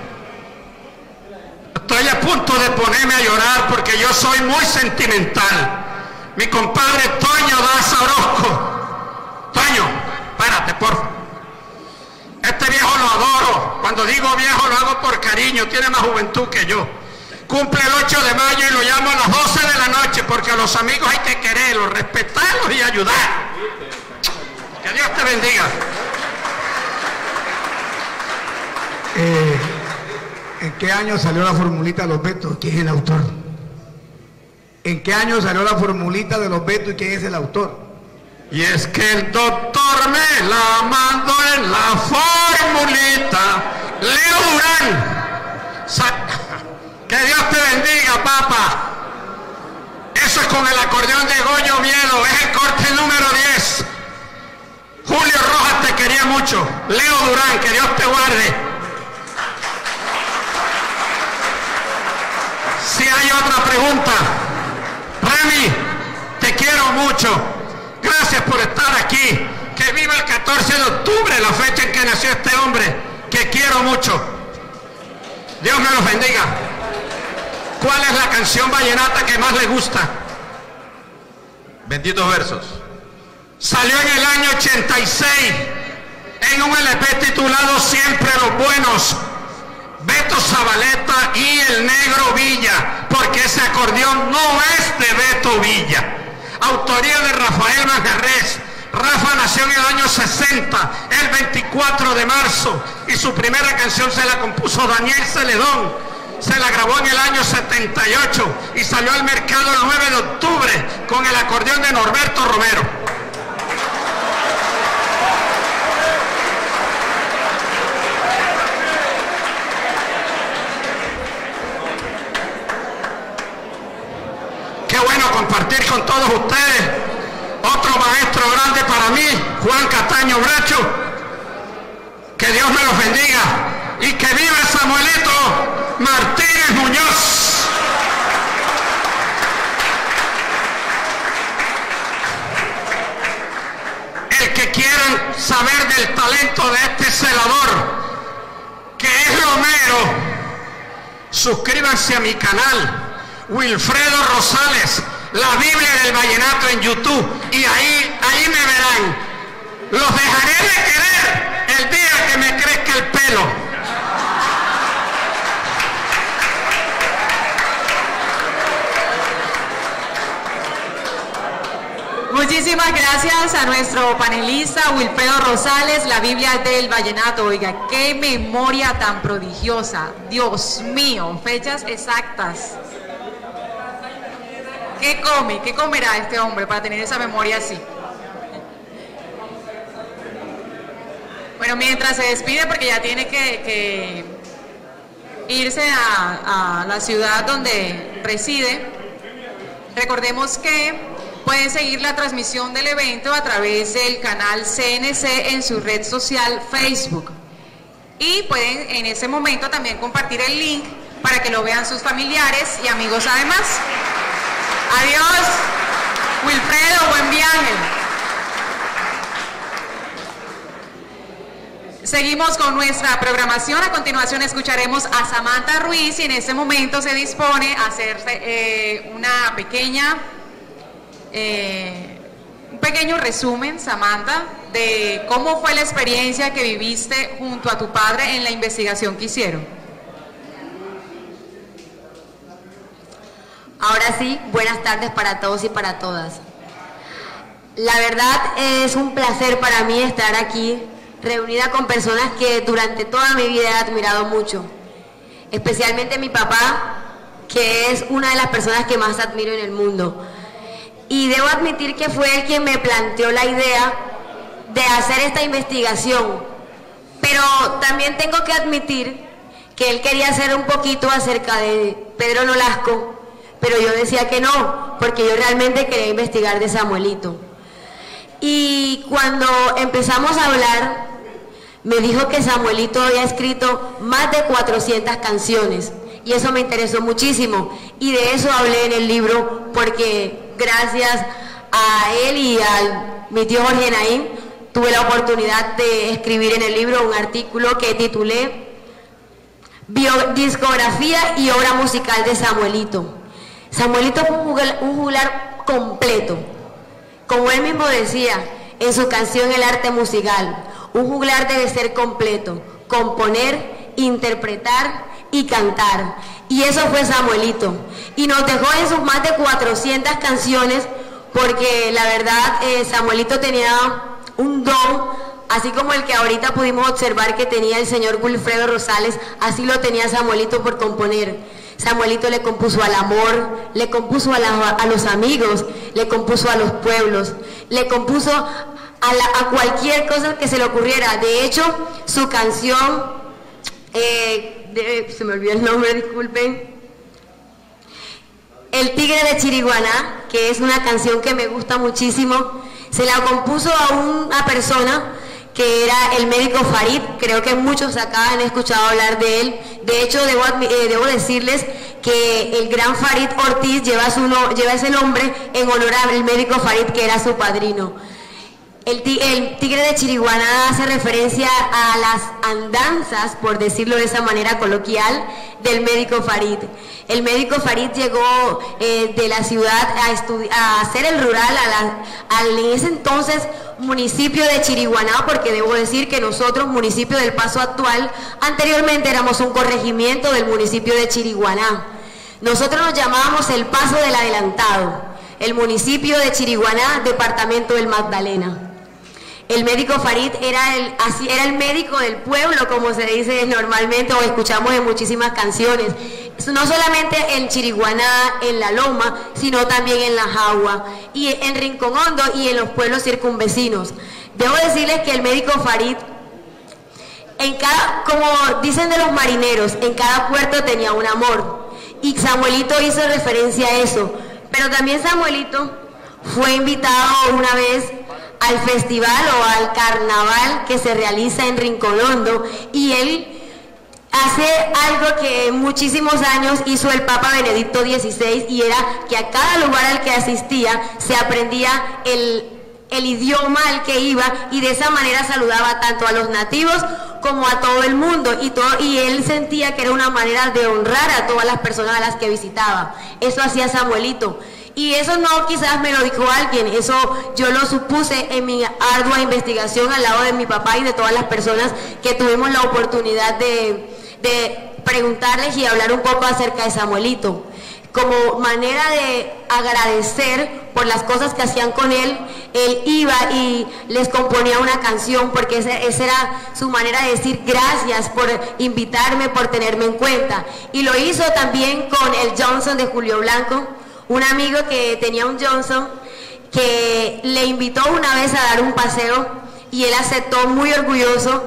Estoy a punto de ponerme a llorar porque yo soy muy sentimental. Mi compadre Toño Daza Orozco. Toño, párate, por favor. Este viejo lo adoro. Cuando digo viejo lo hago por cariño. Tiene más juventud que yo. Cumple el ocho de mayo y lo llamo a las doce de la noche porque a los amigos hay que quererlos, respetarlos y ayudar. Que Dios te bendiga. Eh, ¿En qué año salió la formulita de los Betos? ¿Quién es el autor? ¿En qué año salió la formulita de los Betos y quién es el autor? Y es que el doctor me la mandó en la formulita. Leo Durán. Sa que Dios te bendiga, papá. Eso es con el acordeón de Goyo Oviedo. Es el corte número diez. Julio Rojas te quería mucho. Leo Durán, que Dios te guarde. Si hay otra pregunta. Remy, te quiero mucho. Gracias por estar aquí. Que viva el catorce de octubre, la fecha en que nació este hombre, que quiero mucho. Dios me los bendiga. ¿Cuál es la canción vallenata que más le gusta? Benditos versos. Salió en el año ochenta y seis en un L P titulado Siempre los Buenos. Beto Zabaleta y el Negro Villa, porque ese acordeón no es de Beto Villa. Autoría de Rafael Manjarres. Rafa nació en el año sesenta, el veinticuatro de marzo, y su primera canción se la compuso Daniel Celedón. Se la grabó en el año setenta y ocho y salió al mercado el nueve de octubre con el acordeón de Norberto Romero. Qué bueno compartir con todos ustedes. Otro maestro grande para mí, Juan Cataño Bracho. Que Dios me los bendiga. Y que viva Samuelito Martínez Muñoz. El que quieran saber del talento de este celador, que es Romero, suscríbanse a mi canal. Wilfredo Rosales, la Biblia del Vallenato en YouTube, y ahí, ahí me verán. Los dejaré de querer el día que me crezca el pelo. Muchísimas gracias a nuestro panelista Wilfredo Rosales, la Biblia del Vallenato. Oiga, qué memoria tan prodigiosa. Dios mío, fechas exactas. ¿Qué come? ¿Qué comerá este hombre para tener esa memoria así? Bueno, mientras se despide, porque ya tiene que, que irse a, a la ciudad donde reside, recordemos que pueden seguir la transmisión del evento a través del canal C N C en su red social Facebook. Y pueden en ese momento también compartir el link para que lo vean sus familiares y amigos además. Adiós, Wilfredo, buen viaje. Seguimos con nuestra programación. A continuación escucharemos a Samantha Ruiz y en este momento se dispone a hacer eh, una pequeña, eh, un pequeño resumen, Samantha, de cómo fue la experiencia que viviste junto a tu padre en la investigación que hicieron. Ahora sí, buenas tardes para todos y para todas. La verdad es un placer para mí estar aquí, reunida con personas que durante toda mi vida he admirado mucho, especialmente mi papá, que es una de las personas que más admiro en el mundo. Y debo admitir que fue él quien me planteó la idea de hacer esta investigación, pero también tengo que admitir que él quería hacer un poquito acerca de Pedro Nolasco, pero yo decía que no, porque yo realmente quería investigar de Samuelito. Y cuando empezamos a hablar, me dijo que Samuelito había escrito más de cuatrocientas canciones, y eso me interesó muchísimo, y de eso hablé en el libro, porque gracias a él y a mi tío Jorge Naín, tuve la oportunidad de escribir en el libro un artículo que titulé Discografía y obra musical de Samuelito. Samuelito fue un juglar, un juglar completo, como él mismo decía en su canción El arte musical. Un juglar debe ser completo, componer, interpretar y cantar, y eso fue Samuelito, y nos dejó en sus más de cuatrocientas canciones, porque la verdad eh, Samuelito tenía un don, así como el que ahorita pudimos observar que tenía el señor Wilfredo Rosales, así lo tenía Samuelito por componer. Samuelito le compuso al amor, le compuso a, la, a los amigos, le compuso a los pueblos, le compuso a, la, a cualquier cosa que se le ocurriera. De hecho, su canción, eh, de, se me olvidó el nombre, disculpen, El Tigre de Chiriguaná, que es una canción que me gusta muchísimo, se la compuso a una persona que era el médico Farid. Creo que muchos acá han escuchado hablar de él. De hecho, debo, eh, debo decirles que el gran Farid Ortiz lleva, su no, lleva ese nombre en honor al médico Farid, que era su padrino. El, el Tigre de Chiriguaná hace referencia a las andanzas, por decirlo de esa manera coloquial, del médico Farid. El médico Farid llegó eh, de la ciudad a, a hacer el rural, a la, al en ese entonces municipio de Chiriguaná, porque debo decir que nosotros, municipio del Paso actual, anteriormente éramos un corregimiento del municipio de Chiriguaná. Nosotros nos llamábamos el Paso del Adelantado, el municipio de Chiriguaná, departamento del Magdalena. El médico Farid era el, así, era el médico del pueblo, como se dice normalmente o escuchamos en muchísimas canciones. No solamente en Chiriguaná, en La Loma, sino también en La Jagua, y en Rincón Hondo y en los pueblos circunvecinos. Debo decirles que el médico Farid, en cada, como dicen de los marineros, en cada puerto tenía un amor. Y Samuelito hizo referencia a eso. Pero también Samuelito fue invitado una vez al festival o al carnaval que se realiza en Rincón Hondo, y él hace algo que muchísimos años hizo el Papa Benedicto dieciséis, y era que a cada lugar al que asistía se aprendía el, el idioma al que iba, y de esa manera saludaba tanto a los nativos como a todo el mundo, y, todo, y él sentía que era una manera de honrar a todas las personas a las que visitaba. Eso hacía Samuelito. Y eso no quizás me lo dijo alguien, eso yo lo supuse en mi ardua investigación al lado de mi papá y de todas las personas que tuvimos la oportunidad de, de preguntarles y hablar un poco acerca de Samuelito. Como manera de agradecer por las cosas que hacían con él, él iba y les componía una canción, porque esa, esa era su manera de decir gracias por invitarme, por tenerme en cuenta. Y lo hizo también con el Johnson de Julio Blanco, un amigo que tenía un Johnson que le invitó una vez a dar un paseo, y él aceptó muy orgulloso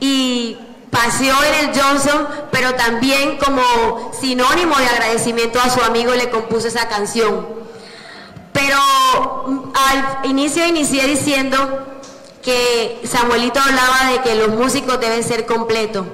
y paseó en el Johnson, pero también como sinónimo de agradecimiento a su amigo le compuso esa canción. Pero al inicio inicié diciendo que Samuelito hablaba de que los músicos deben ser completos,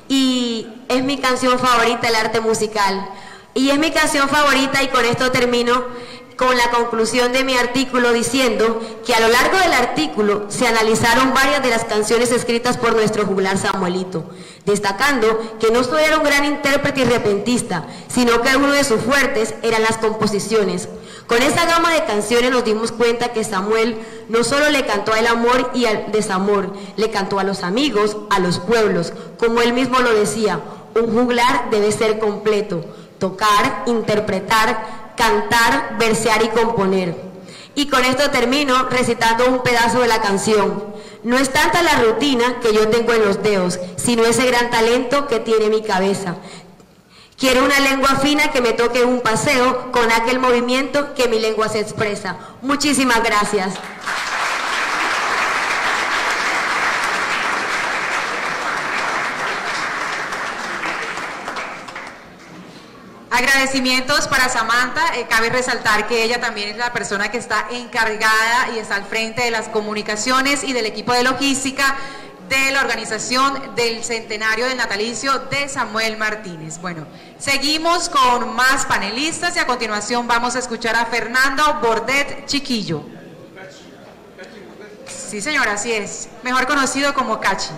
y es mi canción favorita, El arte musical. Y es mi canción favorita, y con esto termino con la conclusión de mi artículo, diciendo que a lo largo del artículo se analizaron varias de las canciones escritas por nuestro juglar Samuelito, destacando que no solo era un gran intérprete y repentista, sino que uno de sus fuertes eran las composiciones. Con esa gama de canciones nos dimos cuenta que Samuel no solo le cantó al amor y al desamor, le cantó a los amigos, a los pueblos, como él mismo lo decía, un juglar debe ser completo: tocar, interpretar, cantar, versear y componer. Y con esto termino recitando un pedazo de la canción. No es tanta la rutina que yo tengo en los dedos, sino ese gran talento que tiene mi cabeza. Quiero una lengua fina que me toque un paseo con aquel movimiento que mi lengua se expresa. Muchísimas gracias. Agradecimientos para Samantha. Eh, cabe resaltar que ella también es la persona que está encargada y está al frente de las comunicaciones y del equipo de logística de la organización del centenario del natalicio de Samuel Martínez. Bueno, seguimos con más panelistas y a continuación vamos a escuchar a Fernando Bordet Chiquillo. Sí, señora, así es. Mejor conocido como Cachi.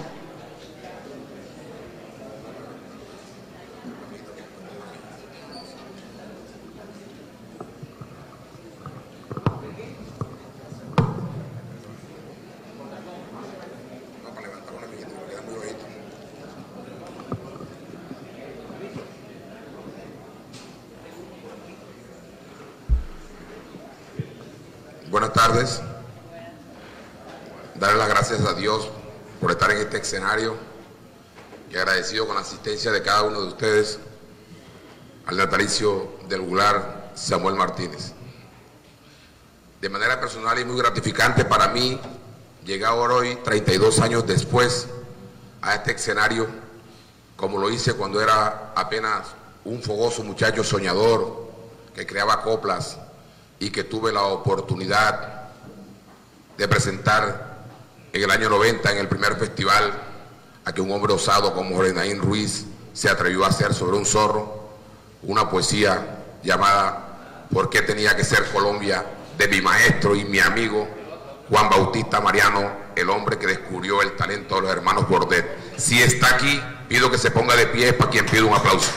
Buenas tardes. Darle las gracias a Dios por estar en este escenario y agradecido con la asistencia de cada uno de ustedes al natalicio del juglar Samuel Martínez. De manera personal y muy gratificante para mí, llegar hoy, treinta y dos años después, a este escenario, como lo hice cuando era apenas un fogoso muchacho soñador que creaba coplas y que tuve la oportunidad de presentar en el año noventa en el primer festival a que un hombre osado como Jorge Naín Ruiz se atrevió a hacer sobre un zorro una poesía llamada ¿Por qué tenía que ser Colombia?, de mi maestro y mi amigo Juan Bautista Mariano, el hombre que descubrió el talento de los hermanos Bordet. Si está aquí, pido que se ponga de pie, para quien pido un aplauso.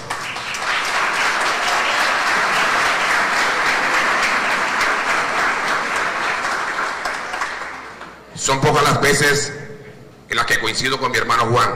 Son pocas las veces en las que coincido con mi hermano Juan.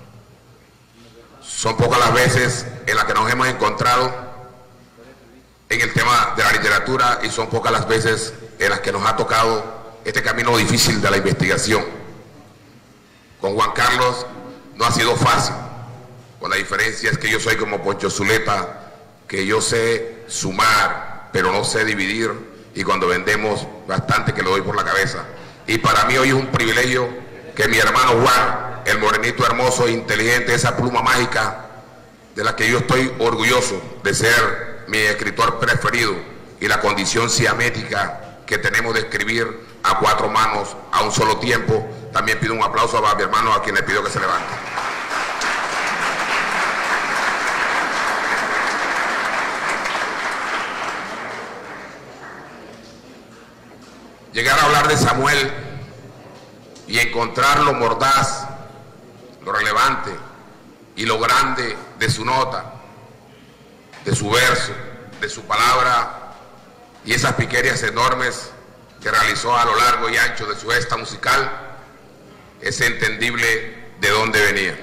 Son pocas las veces en las que nos hemos encontrado en el tema de la literatura y son pocas las veces en las que nos ha tocado este camino difícil de la investigación. Con Juan Carlos no ha sido fácil, con la diferencia es que yo soy como Poncho Zuleta, que yo sé sumar, pero no sé dividir, y cuando vendemos bastante que lo doy por la cabeza. Y para mí hoy es un privilegio que mi hermano Juan, el morenito hermoso e inteligente, esa pluma mágica de la que yo estoy orgulloso de ser mi escritor preferido, y la condición siamétrica que tenemos de escribir a cuatro manos a un solo tiempo. También pido un aplauso a mi hermano, a quien le pido que se levante. Llegar a hablar de Samuel y encontrar lo mordaz, lo relevante y lo grande de su nota, de su verso, de su palabra y esas piquerías enormes que realizó a lo largo y ancho de su gesta musical, es entendible de dónde venía.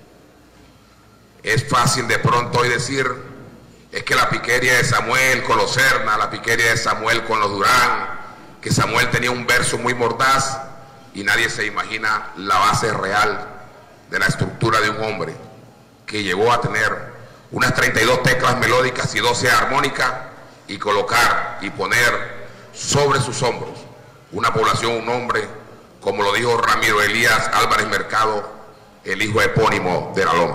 Es fácil de pronto hoy decir, es que la piquería de Samuel con los Serna, la piquería de Samuel con los Durán, que Samuel tenía un verso muy mordaz, y nadie se imagina la base real de la estructura de un hombre que llegó a tener unas treinta y dos teclas melódicas y doce armónicas, y colocar y poner sobre sus hombros una población, un hombre, como lo dijo Ramiro Elías Álvarez Mercado, el hijo epónimo de la Loma.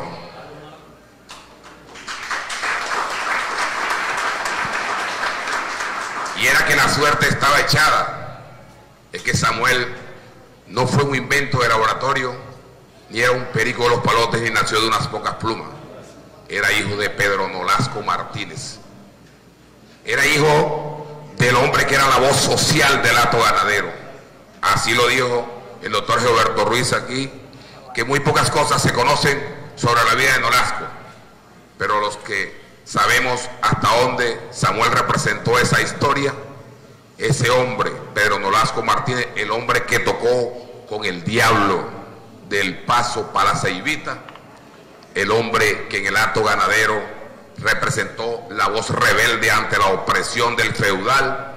Y era que la suerte estaba echada. Es que Samuel no fue un invento de laboratorio, ni era un perico de los palotes, ni nació de unas pocas plumas. Era hijo de Pedro Nolasco Martínez. Era hijo del hombre que era la voz social del hato ganadero. Así lo dijo el doctor Gilberto Ruiz aquí, que muy pocas cosas se conocen sobre la vida de Nolasco, pero los que sabemos hasta dónde Samuel representó esa historia, ese hombre, Pedro Nolasco Martínez, el hombre que tocó con el diablo del Paso para la Ceibita, el hombre que en el hato ganadero representó la voz rebelde ante la opresión del feudal,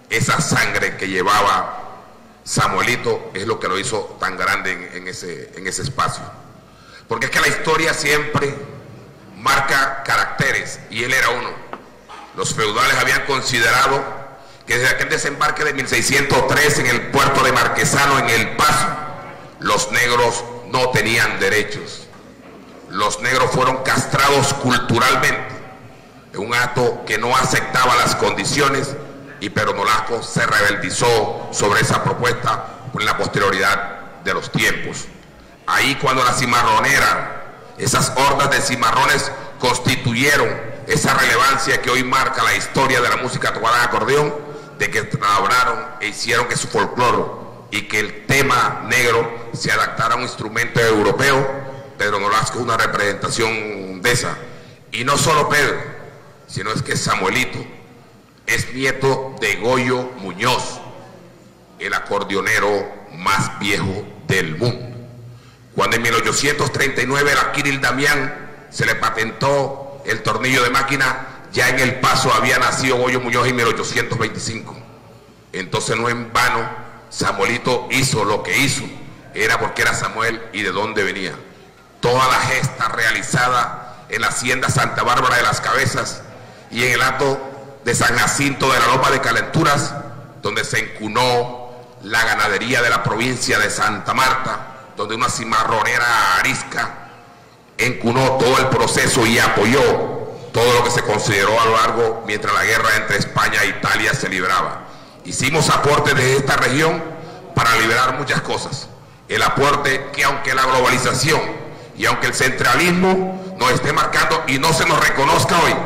esa sangre que llevaba Samuelito es lo que lo hizo tan grande en, en, ese, en ese espacio. Porque es que la historia siempre marca caracteres, y él era uno. Los feudales habían considerado que desde aquel desembarque de mil seiscientos tres en el puerto de Marquesano, en El Paso, los negros no tenían derechos. Los negros fueron castrados culturalmente, en un acto que no aceptaba las condiciones, y Pedro Nolasco se rebeldizó sobre esa propuesta en la posterioridad de los tiempos. Ahí, cuando la cimarronera, esas hordas de cimarrones constituyeron esa relevancia que hoy marca la historia de la música tocada en acordeón, de que trabajaron e hicieron que su folclore y que el tema negro se adaptara a un instrumento europeo. Pedro Nolasco es una representación de esa. Y no solo Pedro, sino es que Samuelito es nieto de Goyo Muñoz, el acordeonero más viejo del mundo. Cuando en mil ochocientos treinta y nueve a Kiril Damián se le patentó el tornillo de máquina, ya en El Paso había nacido Goyo Muñoz en mil ochocientos veinticinco. Entonces, no en vano Samuelito hizo lo que hizo, era porque era Samuel y de dónde venía. Toda la gesta realizada en la hacienda Santa Bárbara de las Cabezas y en el hato de San Jacinto de la Loma de Calenturas, donde se encunó la ganadería de la provincia de Santa Marta, donde una cimarronera arisca encunó todo el proceso y apoyó todo lo que se consideró a lo largo mientras la guerra entre España e Italia se libraba. Hicimos aporte de esta región para liberar muchas cosas. El aporte que, aunque la globalización y aunque el centralismo nos esté marcando y no se nos reconozca hoy,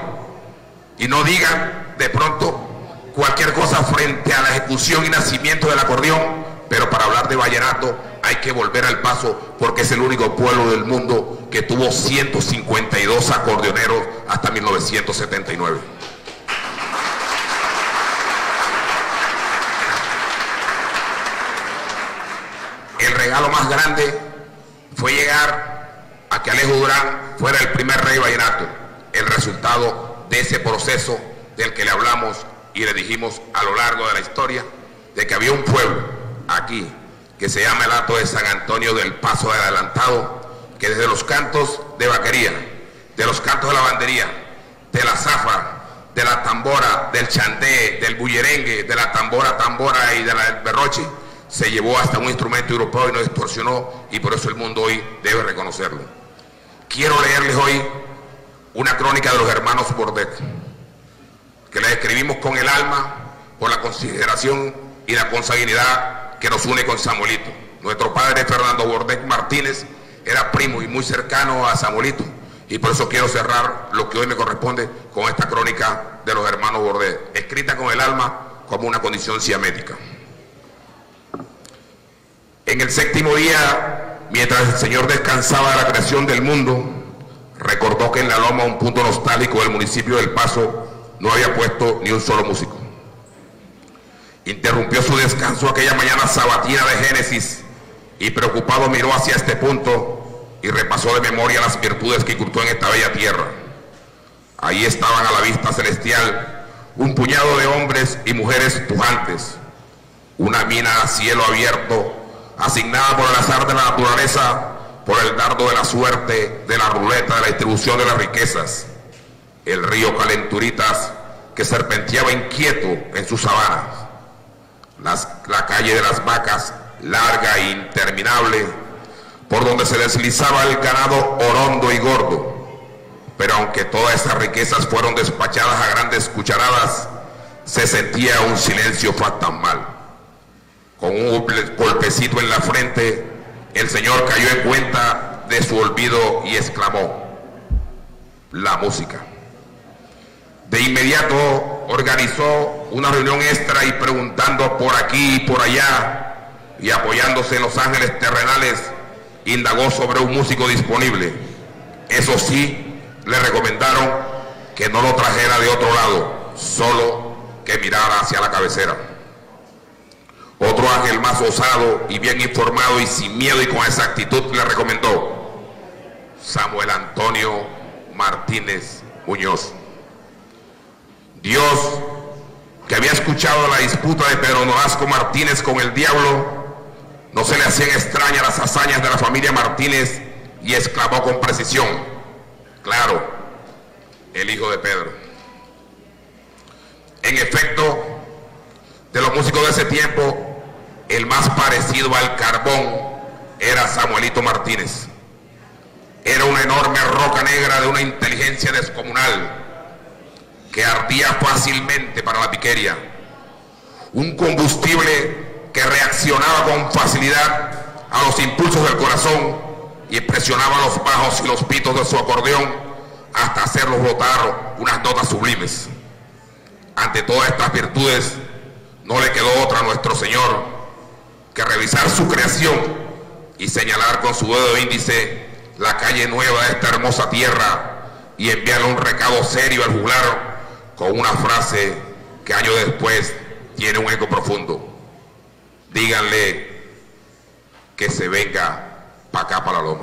y no digan de pronto cualquier cosa frente a la ejecución y nacimiento del acordeón, pero para hablar de vallenato hay que volver al Paso, porque es el único pueblo del mundo que tuvo ciento cincuenta y dos acordeoneros hasta mil novecientos setenta y nueve. El regalo más grande fue llegar a que Alejo Durán fuera el primer rey vallenato, el resultado de ese proceso del que le hablamos y le dijimos a lo largo de la historia, de que había un pueblo aquí que se llama el hato de San Antonio del Paso del Adelantado, que desde los cantos de vaquería, de los cantos de la bandería, de la zafra, de la tambora, del chandé, del bullerengue, de la tambora tambora y de la del berroche, se llevó hasta un instrumento europeo y nos distorsionó, y por eso el mundo hoy debe reconocerlo. Quiero leerles hoy una crónica de los hermanos Bordet, que la escribimos con el alma por la consideración y la consanguinidad que nos une con Samuelito. Nuestro padre Fernando Bordet Martínez era primo y muy cercano a Samuelito, y por eso quiero cerrar lo que hoy me corresponde con esta crónica de los hermanos Bordet, escrita con el alma como una condición siamética. En el séptimo día, mientras el Señor descansaba de la creación del mundo, recordó que en la loma, un punto nostálgico del municipio del Paso, no había puesto ni un solo músico. Interrumpió su descanso aquella mañana sabatina de Génesis y preocupado miró hacia este punto y repasó de memoria las virtudes que incrustó en esta bella tierra. Ahí estaban a la vista celestial un puñado de hombres y mujeres pujantes, una mina a cielo abierto asignada por el azar de la naturaleza, por el dardo de la suerte, de la ruleta de la distribución de las riquezas. El río Calenturitas, que serpenteaba inquieto en sus sabanas. Las, la calle de las vacas, larga e interminable, por donde se deslizaba el ganado orondo y gordo. Pero aunque todas esas riquezas fueron despachadas a grandes cucharadas, se sentía un silencio fantasmal. Con un golpecito en la frente, el Señor cayó en cuenta de su olvido y exclamó: la música. De inmediato organizó una reunión extra y, preguntando por aquí y por allá y apoyándose en los ángeles terrenales, indagó sobre un músico disponible. Eso sí, le recomendaron que no lo trajera de otro lado, solo que mirara hacia la cabecera. Otro ángel más osado y bien informado y sin miedo y con exactitud le recomendó: Samuel Antonio Martínez Muñoz. Dios que había escuchado la disputa de Pedro Nolasco Martínez con el diablo, no se le hacían extrañas las hazañas de la familia Martínez y exclamó con precisión: claro, el hijo de Pedro. En efecto, de los músicos de ese tiempo, el más parecido al carbón era Samuelito Martínez. Era una enorme roca negra de una inteligencia descomunal que ardía fácilmente para la piquería, un combustible que reaccionaba con facilidad a los impulsos del corazón y presionaba los bajos y los pitos de su acordeón hasta hacerlos botar unas notas sublimes. Ante todas estas virtudes no le quedó otra a nuestro Señor que revisar su creación y señalar con su dedo índice la calle nueva de esta hermosa tierra y enviarle un recado serio al juglar con una frase que años después tiene un eco profundo: díganle que se venga para acá, para la loma.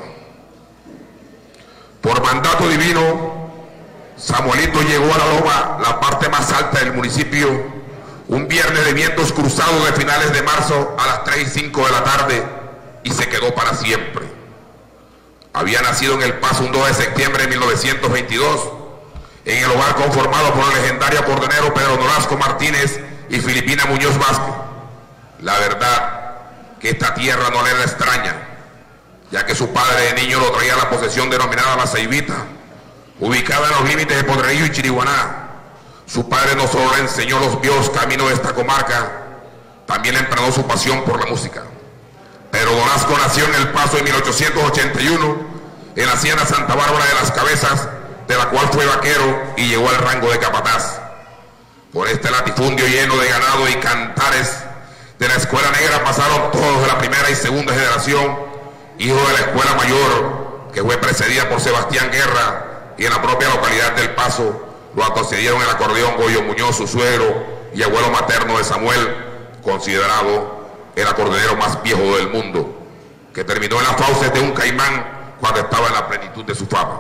Por mandato divino, Samuelito llegó a la loma, la parte más alta del municipio, un viernes de vientos cruzados de finales de marzo a las tres y cinco de la tarde, y se quedó para siempre. Había nacido en El Paso un dos de septiembre de mil novecientos veintidós, en el hogar conformado por el legendario acordeonero Pedro Nolasco Martínez y Filipina Muñoz Vázquez. La verdad que esta tierra no le era extraña, ya que su padre de niño lo traía a la posesión denominada La Ceibita, ubicada en los límites de Potrerillo y Chiriguaná. Su padre no solo le enseñó los viejos caminos de esta comarca, también le emprendió su pasión por la música. Pedro Nolasco nació en El Paso en mil ochocientos ochenta y uno, en la hacienda Santa Bárbara de las Cabezas, de la cual fue vaquero y llegó al rango de capataz. Por este latifundio lleno de ganado y cantares de la Escuela Negra pasaron todos de la primera y segunda generación, hijos de la Escuela Mayor, que fue precedida por Sebastián Guerra, y en la propia localidad del Paso lo antecedieron el acordeón Goyo Muñoz, su suegro y abuelo materno de Samuel, considerado el acordeonero más viejo del mundo, que terminó en las fauces de un caimán cuando estaba en la plenitud de su fama.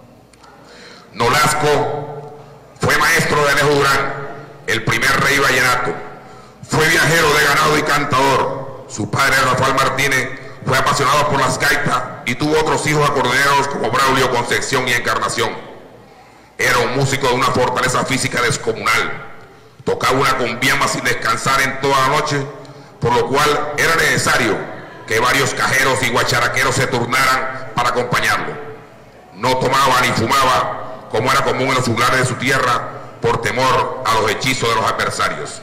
Nolasco fue maestro de Alejo Durán, el primer rey vallenato. Fue viajero de ganado y cantador. Su padre, Rafael Martínez, fue apasionado por las gaitas y tuvo otros hijos acordeoneros como Braulio, Concepción y Encarnación. Era un músico de una fortaleza física descomunal. Tocaba una cumbiamba sin descansar en toda la noche, por lo cual era necesario que varios cajeros y guacharaqueros se turnaran para acompañarlo. No tomaba ni fumaba, como era común en los juglares de su tierra, por temor a los hechizos de los adversarios.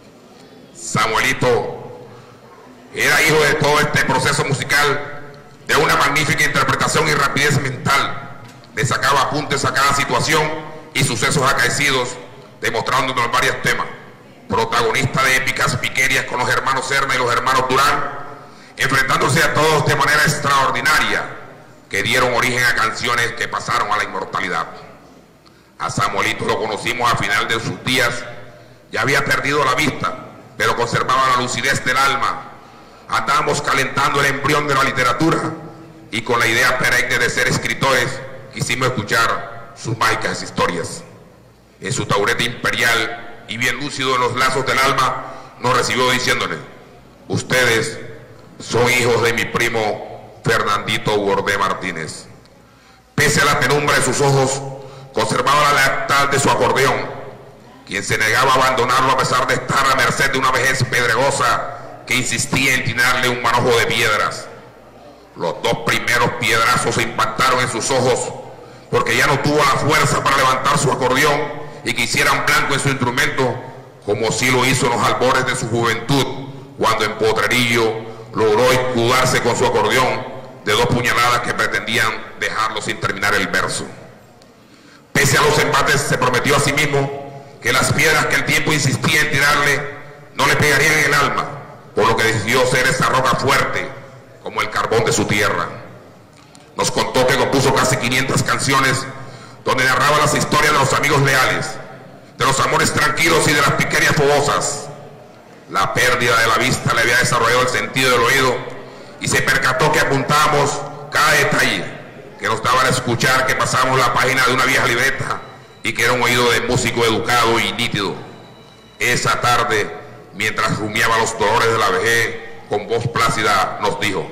Samuelito era hijo de todo este proceso musical, de una magnífica interpretación y rapidez mental. Le sacaba apuntes a cada situación y sucesos acaecidos, demostrándonos varios temas. Protagonista de épicas piquerías con los hermanos Serna y los hermanos Durán, enfrentándose a todos de manera extraordinaria, que dieron origen a canciones que pasaron a la inmortalidad. A Samuelito lo conocimos a final de sus días, ya había perdido la vista, pero conservaba la lucidez del alma. Andábamos calentando el embrión de la literatura y con la idea perenne de ser escritores quisimos escuchar sus mágicas historias. En su taurete imperial y bien lúcido en los lazos del alma, nos recibió diciéndole: ustedes son hijos de mi primo Fernandito Bordé Martínez. Pese a la penumbra de sus ojos, conservaba la lealtad de su acordeón, quien se negaba a abandonarlo a pesar de estar a merced de una vejez pedregosa que insistía en tirarle un manojo de piedras. Los dos primeros piedrazos se impactaron en sus ojos, porque ya no tuvo la fuerza para levantar su acordeón y que hiciera un blanco en su instrumento, como sí lo hizo en los albores de su juventud, cuando en Potrerillo logró escudarse con su acordeón de dos puñaladas que pretendían dejarlo sin terminar el verso. Pese a los embates, se prometió a sí mismo que las piedras que el tiempo insistía en tirarle no le pegarían en el alma, por lo que decidió ser esa roca fuerte como el carbón de su tierra. Nos contó que compuso casi quinientas canciones donde narraba las historias de los amigos leales, de los amores tranquilos y de las piquerías fogosas. La pérdida de la vista le había desarrollado el sentido del oído y se percató que apuntábamos cada detalle, que nos daba a escuchar que pasábamos la página de una vieja libreta y que era un oído de músico educado y nítido. esa tarde, mientras rumiaba los dolores de la vejez, con voz plácida nos dijo: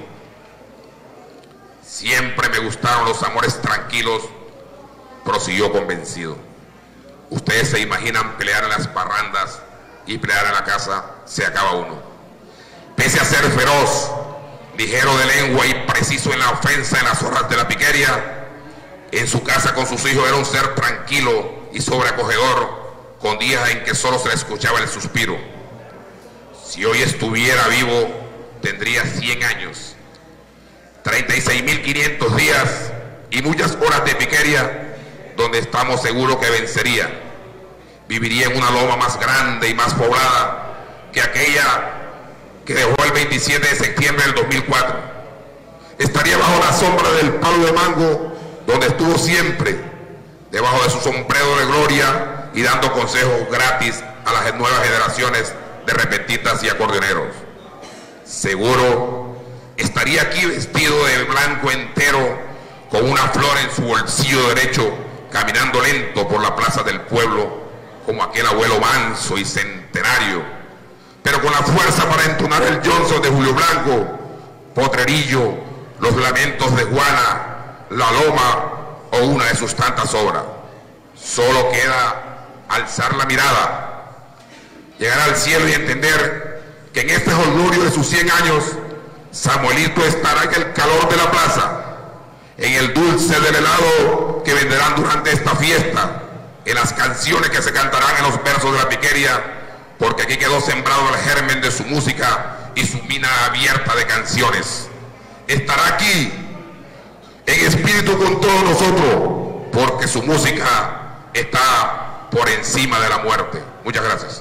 siempre me gustaron los amores tranquilos, prosiguió convencido. Ustedes se imaginan pelear en las parrandas y pelear en la casa, se acaba uno. Pese a ser feroz, ligero de lengua y preciso en la ofensa en las horas de la piquería, en su casa con sus hijos era un ser tranquilo y sobreacogedor, con días en que solo se le escuchaba el suspiro. Si hoy estuviera vivo, tendría cien años, treinta y seis mil quinientos días y muchas horas de piquería, donde estamos seguros que vencería. Viviría en una loma más grande y más poblada que aquella que dejó el veintisiete de septiembre del dos mil cuatro. Estaría bajo la sombra del palo de mango, donde estuvo siempre, debajo de su sombrero de gloria y dando consejos gratis a las nuevas generaciones de repentistas y acordeoneros. Seguro estaría aquí vestido de blanco entero, con una flor en su bolsillo derecho, caminando lento por la plaza del pueblo, como aquel abuelo manso y centenario, pero con la fuerza para entonar el Johnson de Julio Blanco, Potrerillo, los lamentos de Juana, La Loma o una de sus tantas obras. Solo queda alzar la mirada, llegar al cielo y entender que en este jolgorio de sus cien años, Samuelito estará en el calor de la plaza, en el dulce del helado que venderán durante esta fiesta, en las canciones que se cantarán en los versos de la piquería, porque aquí quedó sembrado el germen de su música y su mina abierta de canciones. Estará aquí en espíritu con todos nosotros, porque su música está por encima de la muerte. Muchas gracias.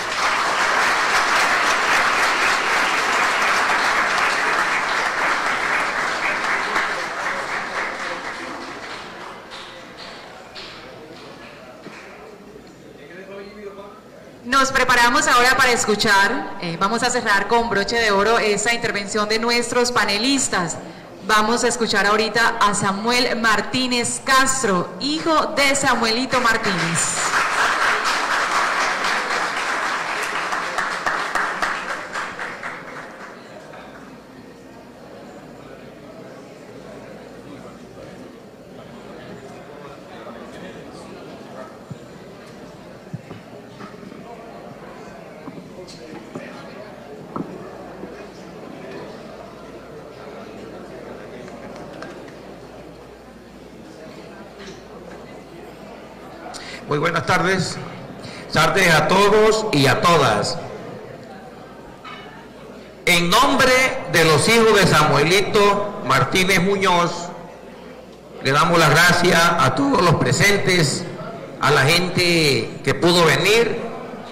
Nos preparamos ahora para escuchar, eh, vamos a cerrar con broche de oro esta intervención de nuestros panelistas. Vamos a escuchar ahorita a Samuel Martínez Castro, hijo de Samuelito Martínez. Muy buenas tardes, tardes a todos y a todas. En nombre de los hijos de Samuelito Martínez Muñoz, le damos las gracias a todos los presentes, a la gente que pudo venir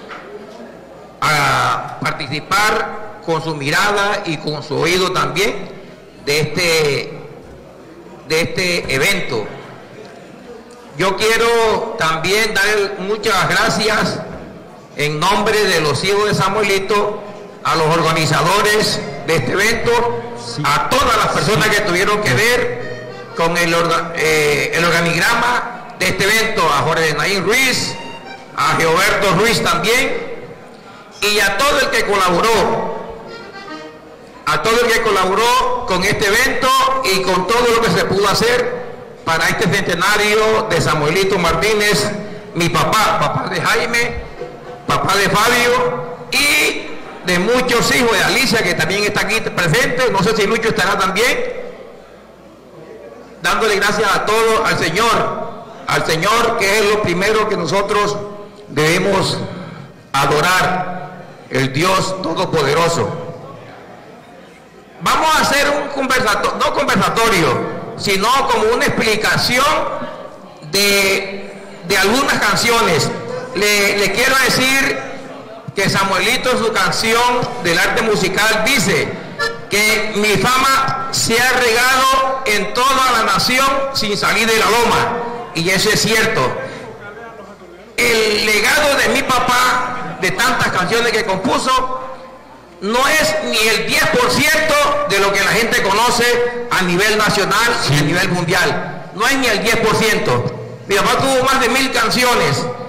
a participar con su mirada y con su oído también de este, de este evento. Yo quiero también dar muchas gracias en nombre de los hijos de Samuelito a los organizadores de este evento, a todas las personas que tuvieron que ver con el, orga, eh, el organigrama de este evento, a Jorge Naín Ruiz, a Geoberto Ruiz también, y a todo el que colaboró, a todo el que colaboró con este evento y con todo lo que se pudo hacer para este centenario de Samuelito Martínez, mi papá, papá de Jaime, papá de Fabio y de muchos hijos de Alicia, que también está aquí presente. No sé si Lucho estará también. Dándole gracias a todos, al Señor, al Señor, que es lo primero que nosotros debemos adorar, el Dios Todopoderoso. Vamos a hacer un conversatorio, no conversatorio, sino como una explicación de, de algunas canciones. Le, le quiero decir que Samuelito en su canción del arte musical dice que mi fama se ha regado en toda la nación sin salir de la loma, y eso es cierto. El legado de mi papá, de tantas canciones que compuso, no es ni el diez por ciento de lo que la gente conoce a nivel nacional y a nivel mundial. No es ni el diez por ciento. Mi papá tuvo más de mil canciones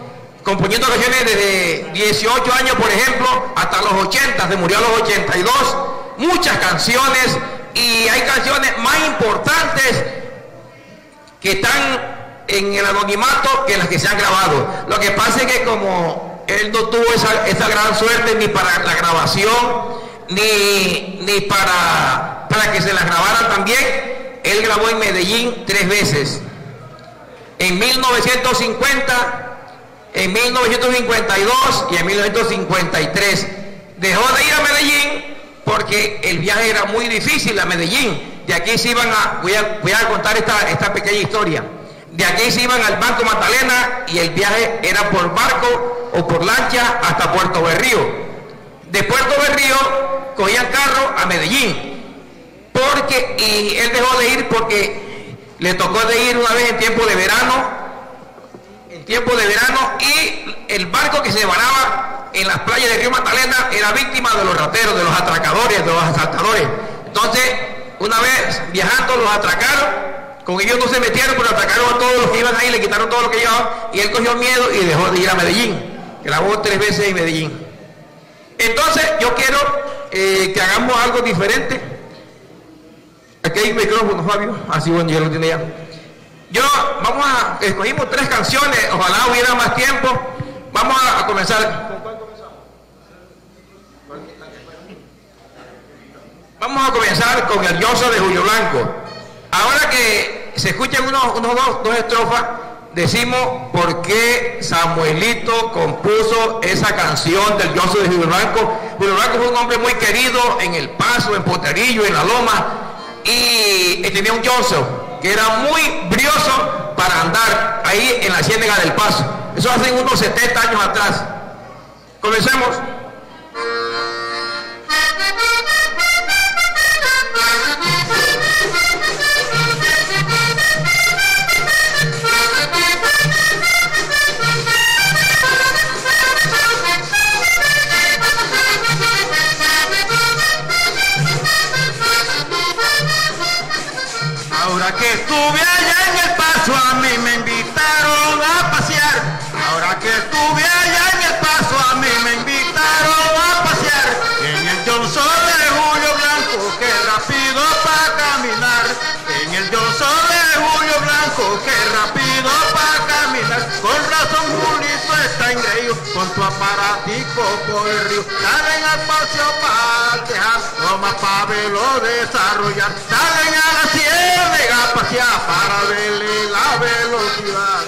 componiendo canciones desde dieciocho años, por ejemplo, hasta los ochenta, se murió a los ochenta y dos, muchas canciones, y hay canciones más importantes que están en el anonimato que las que se han grabado. Lo que pasa es que como él no tuvo esa, esa gran suerte ni para la grabación, ni, ni para, para que se las grabaran también, él grabó en Medellín tres veces. En mil novecientos cincuenta, en mil novecientos cincuenta y dos y en mil novecientos cincuenta y tres. Dejó de ir a Medellín porque el viaje era muy difícil a Medellín. De aquí se iban a, voy a, voy a contar esta, esta pequeña historia. De aquí se iban al Banco Magdalena y el viaje era por barco o por lancha hasta Puerto Berrío. De Puerto Berrío cogían carro a Medellín. Porque, y él dejó de ir porque le tocó de ir una vez en tiempo de verano, en tiempo de verano, y el barco que se varaba en las playas de Río Magdalena era víctima de los rateros, de los atracadores, de los asaltadores. Entonces, una vez viajando los atracaron. Con ellos no se metieron, pero atacaron a todos los que iban ahí, le quitaron todo lo que llevaban, y él cogió miedo y dejó de ir a Medellín. Grabó tres veces en Medellín. Entonces, yo quiero eh, que hagamos algo diferente. Aquí hay un micrófono, Fabio. Así, bueno, ya lo tiene ya. Yo, vamos a, escogimos tres canciones, ojalá hubiera más tiempo. Vamos a, a comenzar. ¿Con cuál comenzamos? Vamos a comenzar con el Yoso de Julio Blanco. Ahora que se escuchan unos, unos dos, dos estrofas, decimos por qué Samuelito compuso esa canción del Yoso de Julio Blanco. Julio Blanco fue un hombre muy querido en El Paso, en Potrerillo, en La Loma, y, y tenía un Yoso que era muy brioso para andar ahí en la Ciénega del Paso. Eso hace unos setenta años atrás. Comencemos. Ahora que estuve allá en El Paso, a mí me invitaron a pasear. Ahora que estuve allá en El Paso, a mí me invitaron a pasear. En el Yoso de Julio Blanco, que rápido para caminar. En el Yoso de Julio Blanco, que rápido para caminar. Con razón Julito está engreído, con tu aparatico por el río. Salen al paseo para dejar, no más para verlo desarrollar. Salen a la ciénaga a pasear para verle la velocidad.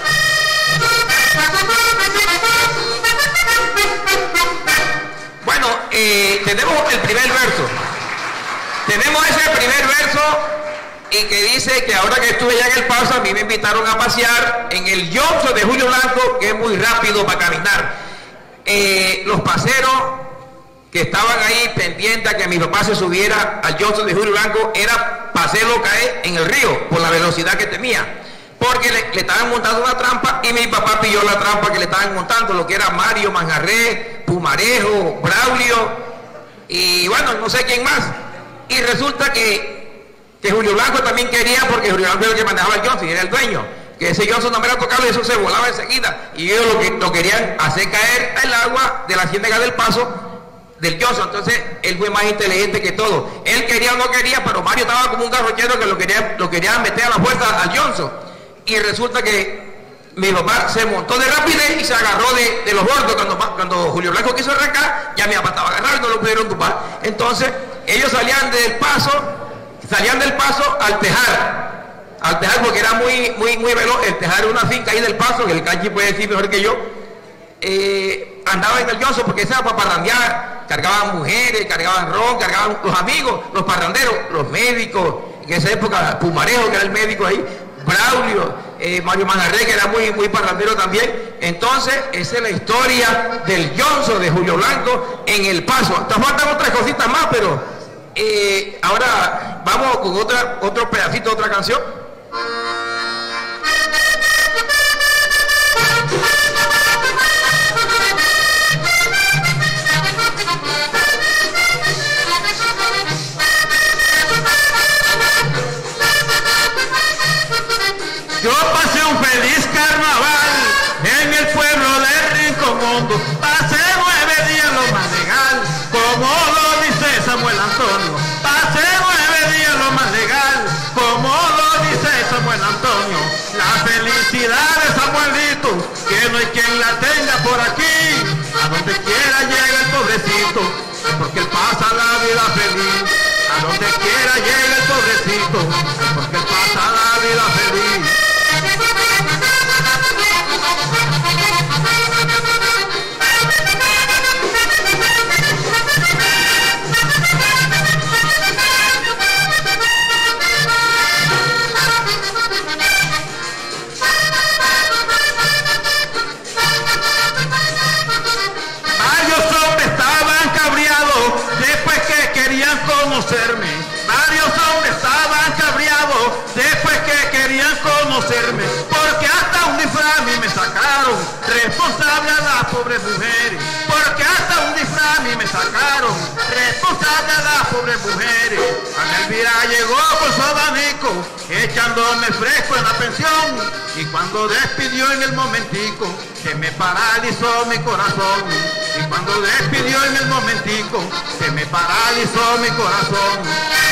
Bueno, eh, tenemos el primer verso. Tenemos ese primer verso y que dice que ahora que estuve ya en El Paso, a mí me invitaron a pasear en el Yoso de Julio Blanco, que es muy rápido para caminar. Eh, los paseros que estaban ahí pendientes a que mi papá se subiera al Yoso de Julio Blanco era para hacerlo caer en el río por la velocidad que tenía, porque le, le estaban montando una trampa y mi papá pilló la trampa que le estaban montando, lo que era Mario Manjarré, Pumarejo, Braulio y bueno, no sé quién más. Y resulta que, que Julio Blanco también quería, porque Julio Blanco era el que manejaba el Yoso y era el dueño, que ese Yoso no me era tocado y eso se volaba enseguida, y ellos lo, que, lo querían hacer caer al agua de la Ciénaga del Paso del Yoso. Entonces él fue más inteligente que todo. Él quería o no quería, pero Mario estaba como un garrochero que lo quería, lo quería meter a la fuerza al Yoso. Y resulta que mi papá se montó de rapidez y se agarró de, de los bordos. Cuando, cuando Julio Blanco quiso arrancar, ya mi papá estaba agarrado y no lo pudieron tumbar. Entonces ellos salían del paso, salían del paso al Tejar, al Tejar porque era muy, muy, muy veloz. El Tejar era una finca ahí del Paso, que el Canchi puede decir mejor que yo. Eh, andaba en el Yoso porque esa era para parrandear, cargaban mujeres, cargaban ron, cargaban los amigos, los parranderos, los médicos, en esa época Pumarejo, que era el médico ahí, Braulio, eh, Mario Manjarré, que era muy, muy parrandero también. Entonces esa es la historia del Yoso de Julio Blanco en El Paso. Te faltan otras cositas más, pero eh, ahora vamos con otra, otro pedacito, otra canción. Yo pasé un feliz carnaval en el pueblo de Rincón. Rincón Hondo. Pasé nueve días lo más legal, como lo dice Samuel Antonio. Pasé nueve días lo más legal, como lo dice Samuel Antonio. La felicidad de Samuelito, que no hay quien la tenga por aquí. A donde quiera llega el pobrecito, porque él pasa la vida feliz. A donde quiera llega el pobrecito, porque él pasa la vida feliz. Varios hombres estaban cabreados después que querían conocerme. Varios hombres estaban cabreados después que querían conocerme. Porque hasta un disfraz a mí me sacaron, responsable a las pobres mujeres. Porque hasta un disfraz a mí me sacaron, responsable a las pobres mujeres. Ana Elvira llegó con su abanico, echándome fresco en la pensión. Y cuando despidió en el momentico, se me paralizó mi corazón. Y cuando despidió en el momentico, se me paralizó mi corazón.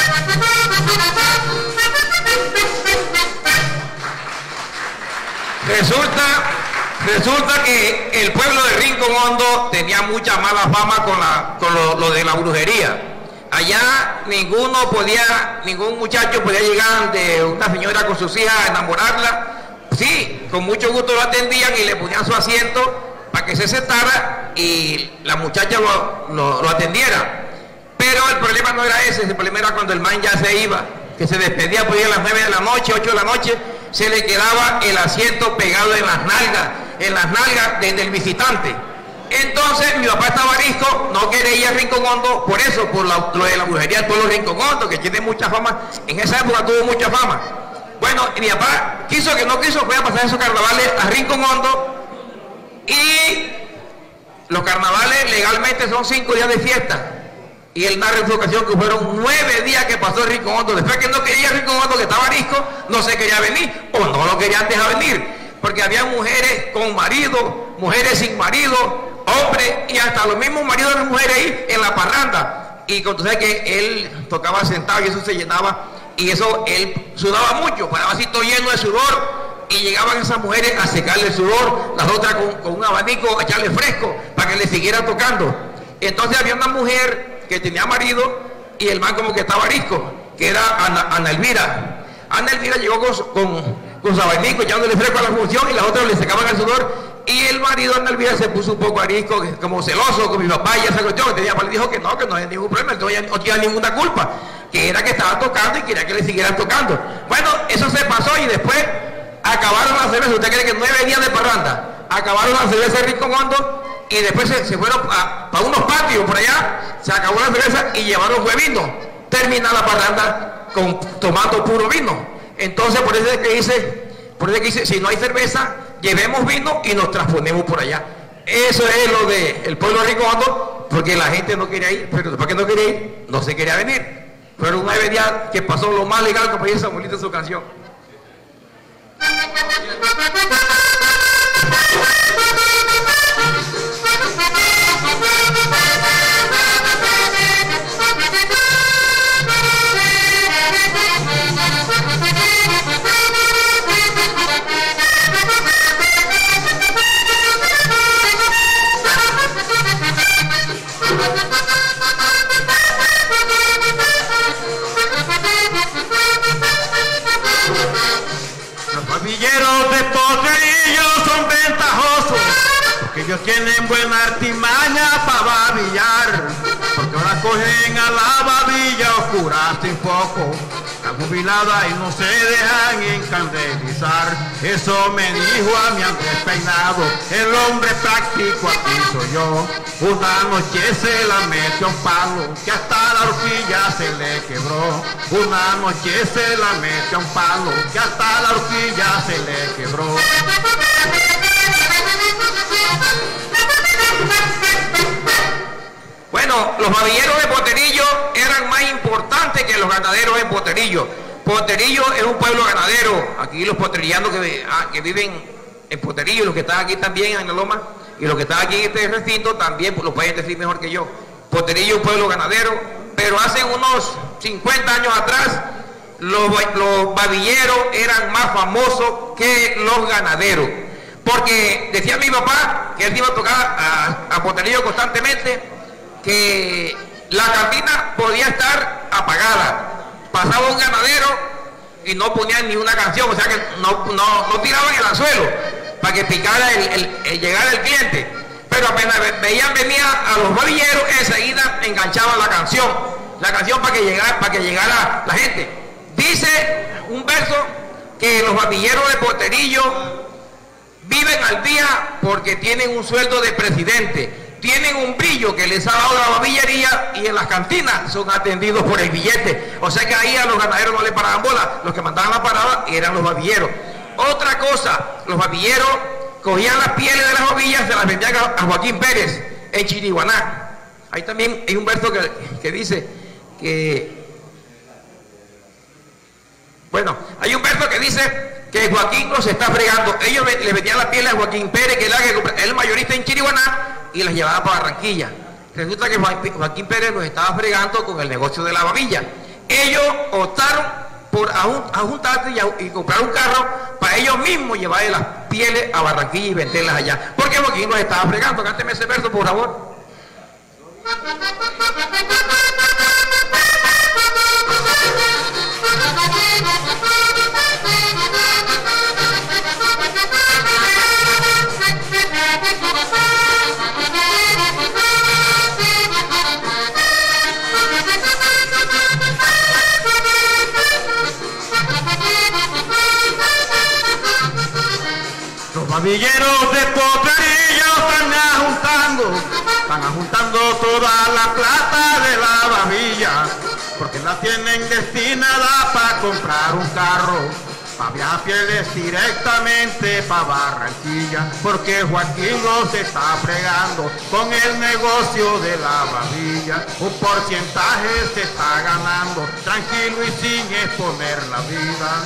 Resulta, resulta que el pueblo de Rincón Hondo tenía mucha mala fama con, la, con lo, lo de la brujería. Allá ninguno podía, ningún muchacho podía llegar de una señora con sus hijas a enamorarla. Sí, con mucho gusto lo atendían y le ponían su asiento para que se sentara y la muchacha lo, lo, lo atendiera. Pero el problema no era ese, el problema era cuando el man ya se iba, que se despedía por ahí a las nueve de la noche, ocho de la noche, se le quedaba el asiento pegado en las nalgas, en las nalgas del, del visitante. Entonces mi papá estaba arisco, no quería ir a Rincón Hondo por eso, por la, lo de la brujería del pueblo de Rincón Hondo, que tiene mucha fama, en esa época tuvo mucha fama. Bueno, mi papá quiso que no quiso, fue a pasar esos carnavales a Rincón Hondo, y los carnavales legalmente son cinco días de fiesta. Y él narra en su ocasión que fueron nueve días que pasó en Rincón Hondo. Después que no quería Rincón Hondo, que estaba arisco, no se quería venir, o no lo querían dejar venir, porque había mujeres con marido, mujeres sin marido, hombres, y hasta los mismos maridos de las mujeres ahí en la parranda. Y cuando sabes que él tocaba sentado y eso se llenaba, y eso él sudaba mucho, paraba así todo lleno de sudor, y llegaban esas mujeres a secarle el sudor, las otras con, con un abanico a echarle fresco para que le siguiera tocando. Entonces había una mujer que tenía marido y el man como que estaba arisco, que era Ana, Ana Elvira. Ana Elvira llegó con, con, con su abanico echándole fresco a la función y las otras le secaban el sudor, y el marido de Ana Elvira se puso un poco arisco, como celoso con mi papá y esa cuestión, que tenía, le dijo que no, que no había ningún problema, que no había, no tenía ninguna culpa, que era que estaba tocando y quería que le siguieran tocando. Bueno, eso se pasó y después acabaron las cervezas. ¿Usted cree que nueve días de parranda? Acabaron las cervezas de Rincón Hondo y después se, se fueron para unos patios por allá, se acabó la cerveza y llevaron fue vino. Termina la parranda con, tomando puro vino. Entonces por eso es que dice, por eso es que dice, si no hay cerveza, llevemos vino y nos transponemos por allá. Eso es lo del pueblo de Rincón Hondo, porque la gente no quería ir, pero después que no quería ir, no se quería venir. Pero nueve días que pasó lo más legal, como dice Samuelito en su canción. Villeros de Potrerillo son ventajosos, porque ellos tienen buena artimaña para babillar, porque ahora cogen a la babilla oscura sin foco, están jubiladas y no se dejan encandelizar. Eso me dijo a mi Andrés Peinado, el hombre práctico aquí soy yo. Una noche se la metió un palo, que hasta la horquilla se le quebró. Una noche se la metió un palo, que hasta la horquilla se le quebró. Bueno, los babilleros de Potrerillo eran más importantes que los ganaderos en Potrerillo. Potrerillo es un pueblo ganadero. Aquí los potrerillanos que, ah, que viven en Potrerillo, los que están aquí también en la loma, y los que están aquí en este recinto también lo pueden decir mejor que yo. Potrerillo es un pueblo ganadero, pero hace unos cincuenta años atrás los, los babilleros eran más famosos que los ganaderos. Porque decía mi papá, que él iba a tocar a, a Potrerillo constantemente, que la cantina podía estar apagada. Pasaba un ganadero y no ponían ni una canción, o sea que no, no, no tiraban el anzuelo para que picara el, el, el llegar el cliente. Pero apenas ve, veían venir a los babilleros, enseguida enganchaban la canción, la canción para que llegara, para que llegara la gente. Dice un verso que los babilleros de Potrerillo viven al día porque tienen un sueldo de presidente. Tienen un brillo que les ha dado la babillería y en las cantinas son atendidos por el billete. O sea que ahí a los ganaderos no le paraban bola, los que mandaban la parada eran los babilleros. Otra cosa, los babilleros cogían las pieles de las ovillas, se las vendían a Joaquín Pérez en Chiriguaná. Ahí también hay un verso que, que dice que, bueno, hay un verso que dice que Joaquín los está fregando. Ellos le vendían las pieles a Joaquín Pérez, que era el mayorista en Chiriguaná, y las llevaba para Barranquilla. Resulta que Joaquín Pérez los estaba fregando con el negocio de la babilla. Ellos optaron por juntarse y, y comprar un carro para ellos mismos llevar las pieles a Barranquilla y venderlas allá. Porque Joaquín los estaba fregando. Cánteme ese verso, por favor. Los babilleros de Potrerillo están ajuntando, están ajuntando toda la plata de la babilla, porque la tienen destinada para comprar un carro, para viajar fieles directamente para Barranquilla, porque Joaquín los está fregando con el negocio de la babilla. Un porcentaje se está ganando, tranquilo y sin exponer la vida.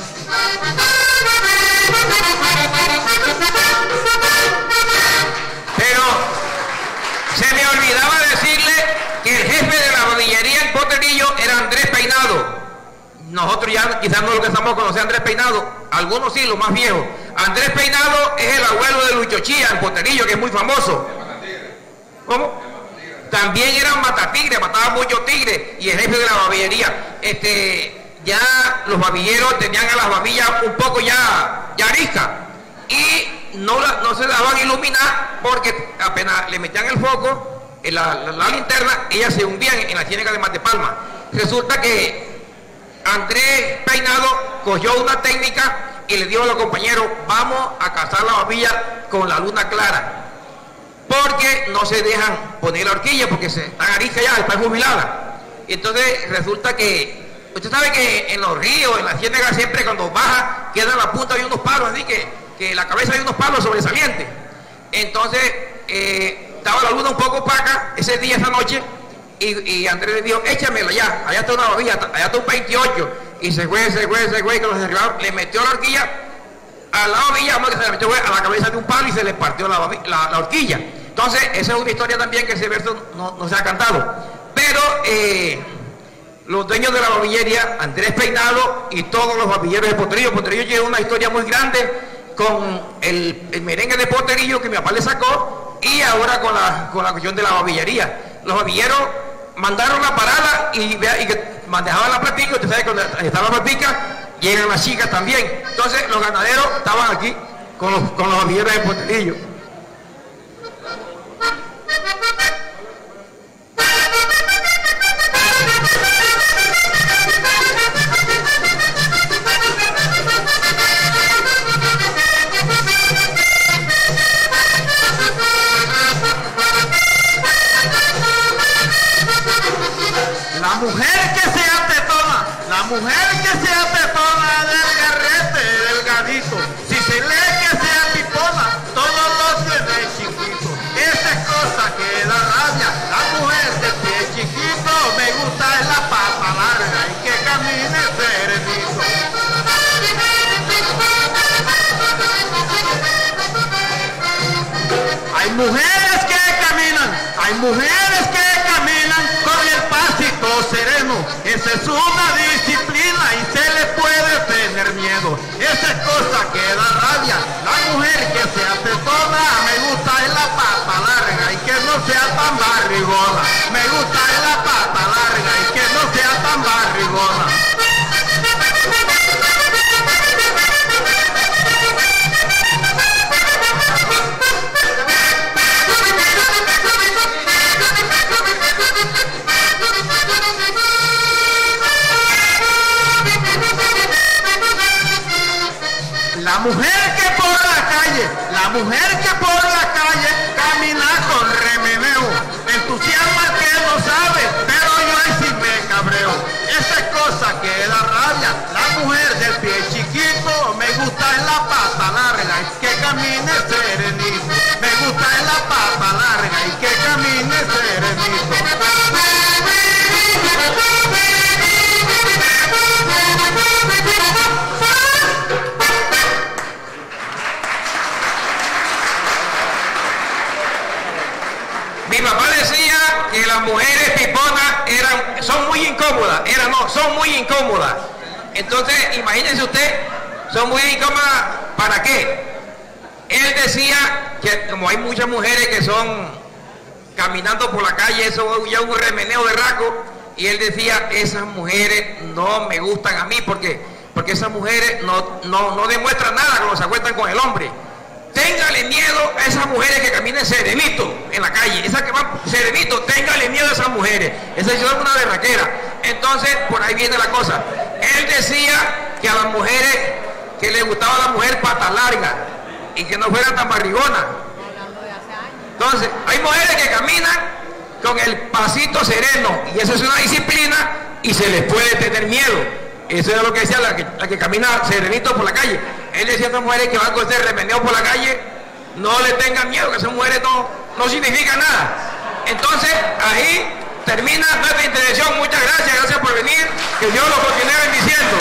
Pero se me olvidaba decirle que el jefe de la babillería en Potrerillo era Andrés Peinado. Nosotros ya quizás no lo que estamos conociendo a Andrés Peinado, algunos sí, los más viejos. Andrés Peinado es el abuelo de Lucho Chía en Potrerillo, que es muy famoso. ¿Cómo? También era un matatigre, mataba muchos tigres, y el jefe de la babillería. Este, ya los babilleros tenían a las babillas un poco ya, ya ariscas, y no, la, no se daban a iluminar porque apenas le metían el foco en la, la, la linterna, ellas se hundían en la ciénaga de Matepalma. Resulta que Andrés Peinado cogió una técnica y le dijo a los compañeros: vamos a cazar la babilla con la luna clara, porque no se dejan poner la horquilla porque se, están ariscas ya, están jubiladas. Entonces resulta que usted sabe que en los ríos, en la ciénaga, siempre cuando baja queda la punta de unos palos, así que, que la cabeza de unos palos sobresalientes. Entonces eh, estaba la luna un poco opaca ese día, esa noche, y, y Andrés le dijo: échamela ya, allá está una babilla, allá está un veintiocho, y se fue, se fue, se fue, que los arreglaron, le metió la horquilla a la babilla, vamos, que se le metió a la cabeza de un palo y se le partió la, la, la horquilla. Entonces esa es una historia también que ese verso no, no se ha cantado, pero eh, los dueños de la babillería, Andrés Peinado y todos los babilleros de Potrerillo. Potrerillo tiene una historia muy grande con el, el merengue de Potrerillo que mi papá le sacó, y ahora con la, con la cuestión de la babillería. Los babilleros mandaron la parada y, y que manejaban la platica. Usted sabe que cuando estaba la platica llegan las chicas también. Entonces los ganaderos estaban aquí con los, con los babilleros de Potrerillo. La mujer que sea tetona, la mujer que sea tetona del garrete, del gadito, si se lee que sea pipona, todos los mujeres que caminan, hay mujeres que caminan con el pasito sereno. Esa es una disciplina y se le puede tener miedo. Esa es cosa que da rabia. La mujer que se hace toda, me gusta es la pata larga y que no sea tan barrigona. Me gusta es la pata larga y que no sea tan barrigona. La mujer que por la calle, la mujer que por la calle camina con remeneo, entusiasma al que no sabe, pero yo ahí sí me cabreo. Esa es cosa que da rabia. La mujer del pie chiquito, me gusta es la pata larga y que camine serenito. Me gusta es la pata larga y que camine serenito. Mi papá decía que las mujeres piponas eran, son muy incómodas, eran no, son muy incómodas. Entonces, imagínense usted, son muy incómodas, ¿para qué? Él decía que como hay muchas mujeres que son caminando por la calle, eso ya un remeneo de raco, y él decía, esas mujeres no me gustan a mí, porque, porque esas mujeres no, no, no demuestran nada cuando se acuestan con el hombre. Téngale miedo a esas mujeres que caminen serenito en la calle, esas que van serenito, téngale miedo a esas mujeres, esa es una berraquera. Entonces, por ahí viene la cosa. Él decía que a las mujeres, que le gustaba a la mujer pata larga y que no fuera tan barrigona. Entonces, hay mujeres que caminan con el pasito sereno y eso es una disciplina y se les puede tener miedo. Eso es lo que decía la que, la que camina serenito por la calle. Él decía a estas mujeres que van con este remeneo por la calle, no le tengan miedo, que esas mujeres no, no significan nada. Entonces, ahí termina nuestra intervención. Muchas gracias, gracias por venir. Que Dios los continúe bendiciendo.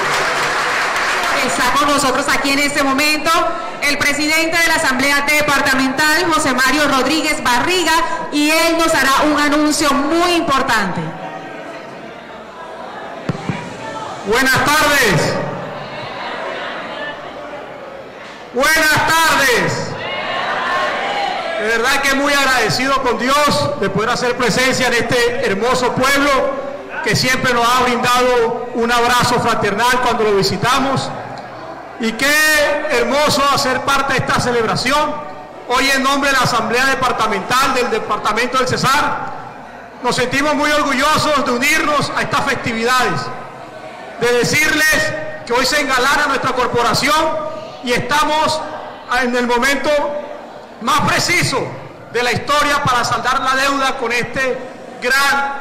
Está con nosotros aquí en este momento el presidente de la Asamblea Departamental, José Mario Rodríguez Barriga, y él nos hará un anuncio muy importante. Buenas tardes. Buenas tardes. De verdad que muy agradecido con Dios de poder hacer presencia en este hermoso pueblo que siempre nos ha brindado un abrazo fraternal cuando lo visitamos. Y qué hermoso hacer parte de esta celebración. Hoy en nombre de la Asamblea Departamental del Departamento del Cesar, nos sentimos muy orgullosos de unirnos a estas festividades, de decirles que hoy se engalana nuestra corporación y estamos en el momento más preciso de la historia para saldar la deuda con este gran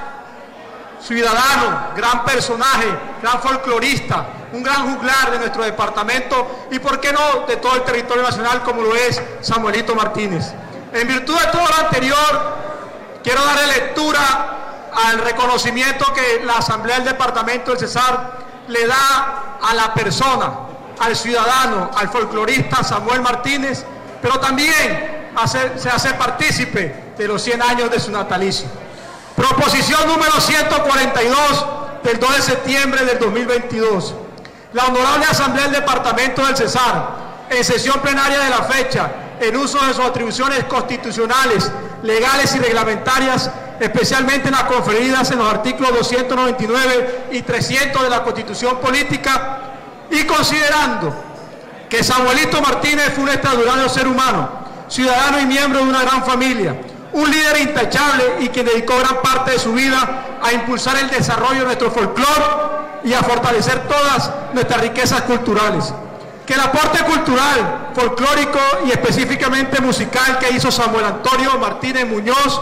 ciudadano, gran personaje, gran folclorista, un gran juglar de nuestro departamento y por qué no de todo el territorio nacional como lo es Samuelito Martínez. En virtud de todo lo anterior, quiero darle lectura al reconocimiento que la Asamblea del Departamento del Cesar le da a la persona, al ciudadano, al folclorista Samuel Martínez, pero también hace, se hace partícipe de los cien años de su natalicio. Proposición número ciento cuarenta y dos del dos de septiembre del dos mil veintidós. La Honorable Asamblea del Departamento del Cesar, en sesión plenaria de la fecha, en uso de sus atribuciones constitucionales, legales y reglamentarias, especialmente en las conferidas en los artículos doscientos noventa y nueve y trescientos de la Constitución Política, y considerando que Samuelito Martínez fue un extraordinario ser humano, ciudadano y miembro de una gran familia, un líder intachable y quien dedicó gran parte de su vida a impulsar el desarrollo de nuestro folclore y a fortalecer todas nuestras riquezas culturales. Que el aporte cultural, folclórico y específicamente musical que hizo Samuel Antonio Martínez Muñoz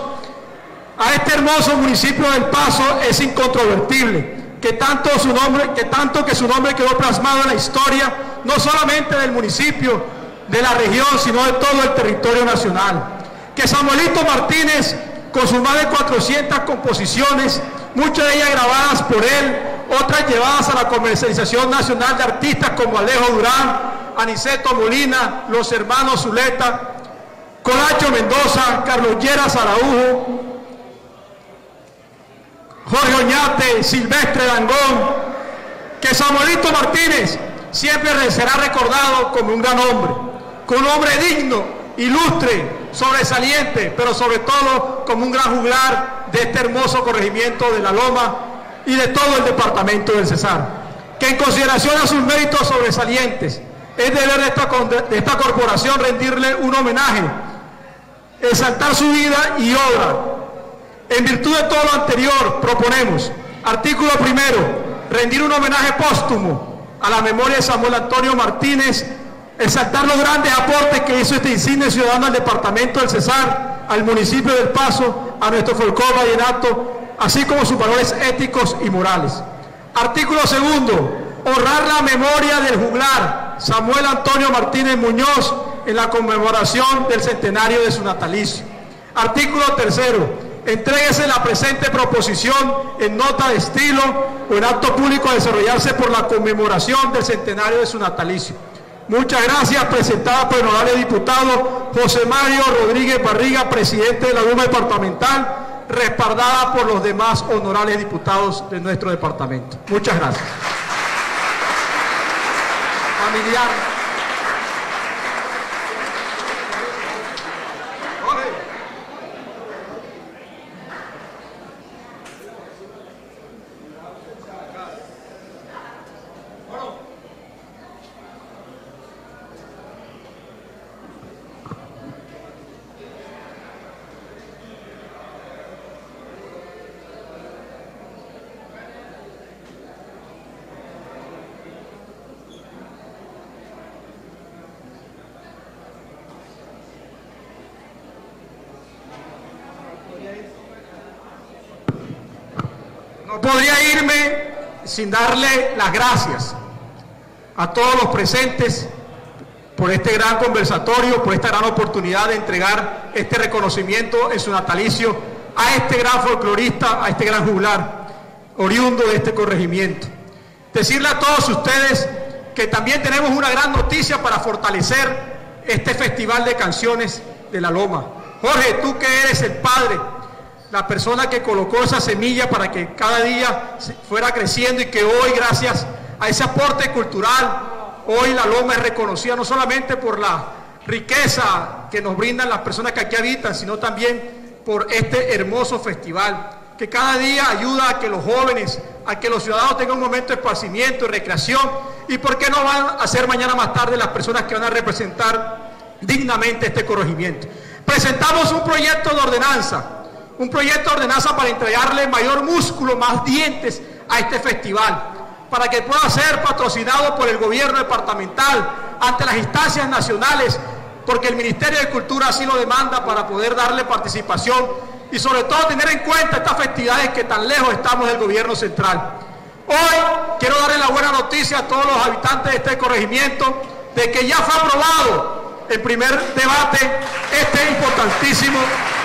a este hermoso municipio del Paso es incontrovertible, que tanto, su nombre, que tanto que su nombre quedó plasmado en la historia, no solamente del municipio, de la región, sino de todo el territorio nacional. Que Samuelito Martínez, con sus más de cuatrocientas composiciones, muchas de ellas grabadas por él, otras llevadas a la comercialización nacional de artistas como Alejo Durán, Aniceto Molina, los hermanos Zuleta, Colacho Mendoza, Carlos Lleras Araujo, Jorge Oñate, Silvestre Dangón, que Samuelito Martínez siempre será recordado como un gran hombre, como un hombre digno, ilustre, sobresaliente, pero sobre todo como un gran juglar de este hermoso corregimiento de La Loma y de todo el departamento del Cesar, que en consideración a sus méritos sobresalientes, es deber de esta, de esta corporación rendirle un homenaje, exaltar su vida y obra. En virtud de todo lo anterior, proponemos, artículo primero, rendir un homenaje póstumo a la memoria de Samuel Antonio Martínez, exaltar los grandes aportes que hizo este insigne ciudadano al departamento del Cesar, al municipio del Paso, a nuestro folclore vallenato, así como sus valores éticos y morales. Artículo segundo, honrar la memoria del juglar Samuel Antonio Martínez Muñoz en la conmemoración del centenario de su natalicio. Artículo tercero, entréguese la presente proposición en nota de estilo o en acto público a desarrollarse por la conmemoración del centenario de su natalicio. Muchas gracias. Presentada por el honorable diputado José Mario Rodríguez Barriga, presidente de la Duma Departamental, respaldada por los demás honorables diputados de nuestro departamento. Muchas gracias. Familiar. No podría irme sin darle las gracias a todos los presentes por este gran conversatorio, por esta gran oportunidad de entregar este reconocimiento en su natalicio a este gran folclorista, a este gran juglar, oriundo de este corregimiento. Decirle a todos ustedes que también tenemos una gran noticia para fortalecer este festival de canciones de La Loma. Jorge, tú que eres el padre, la persona que colocó esa semilla para que cada día fuera creciendo y que hoy, gracias a ese aporte cultural, hoy La Loma es reconocida no solamente por la riqueza que nos brindan las personas que aquí habitan, sino también por este hermoso festival, que cada día ayuda a que los jóvenes, a que los ciudadanos tengan un momento de esparcimiento y recreación, y por qué no van a ser mañana más tarde las personas que van a representar dignamente este corregimiento. Presentamos un proyecto de ordenanza, un proyecto de ordenanza para entregarle mayor músculo, más dientes a este festival, para que pueda ser patrocinado por el gobierno departamental ante las instancias nacionales, porque el Ministerio de Cultura así lo demanda para poder darle participación y sobre todo tener en cuenta estas festividades que tan lejos estamos del gobierno central. Hoy quiero darle la buena noticia a todos los habitantes de este corregimiento de que ya fue aprobado el primer debate, este importantísimo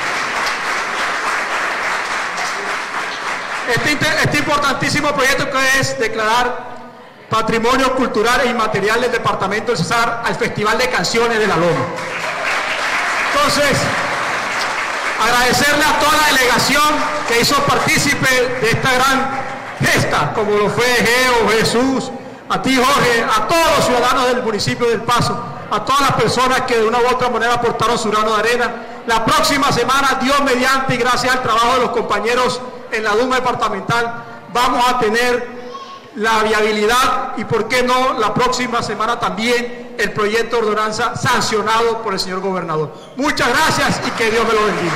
Este, este importantísimo proyecto que es declarar Patrimonio Cultural e Inmaterial del Departamento del Cesar al Festival de Canciones de La Loma. Entonces, agradecerle a toda la delegación que hizo partícipe de esta gran gesta, como lo fue Geo, Jesús, a ti Jorge, a todos los ciudadanos del municipio del Paso, a todas las personas que de una u otra manera aportaron su grano de arena. La próxima semana, Dios mediante y gracias al trabajo de los compañeros en la Duma Departamental, vamos a tener la viabilidad y por qué no la próxima semana también el proyecto de ordenanza sancionado por el señor gobernador. Muchas gracias y que Dios me lo bendiga.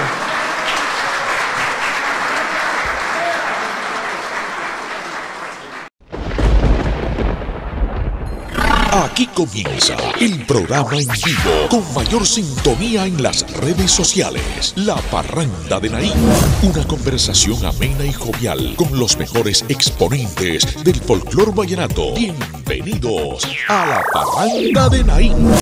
Aquí comienza el programa en vivo con mayor sintonía en las redes sociales. La Parranda de Naín. Una conversación amena y jovial con los mejores exponentes del folclore vallenato. Bienvenidos a La Parranda de Naín.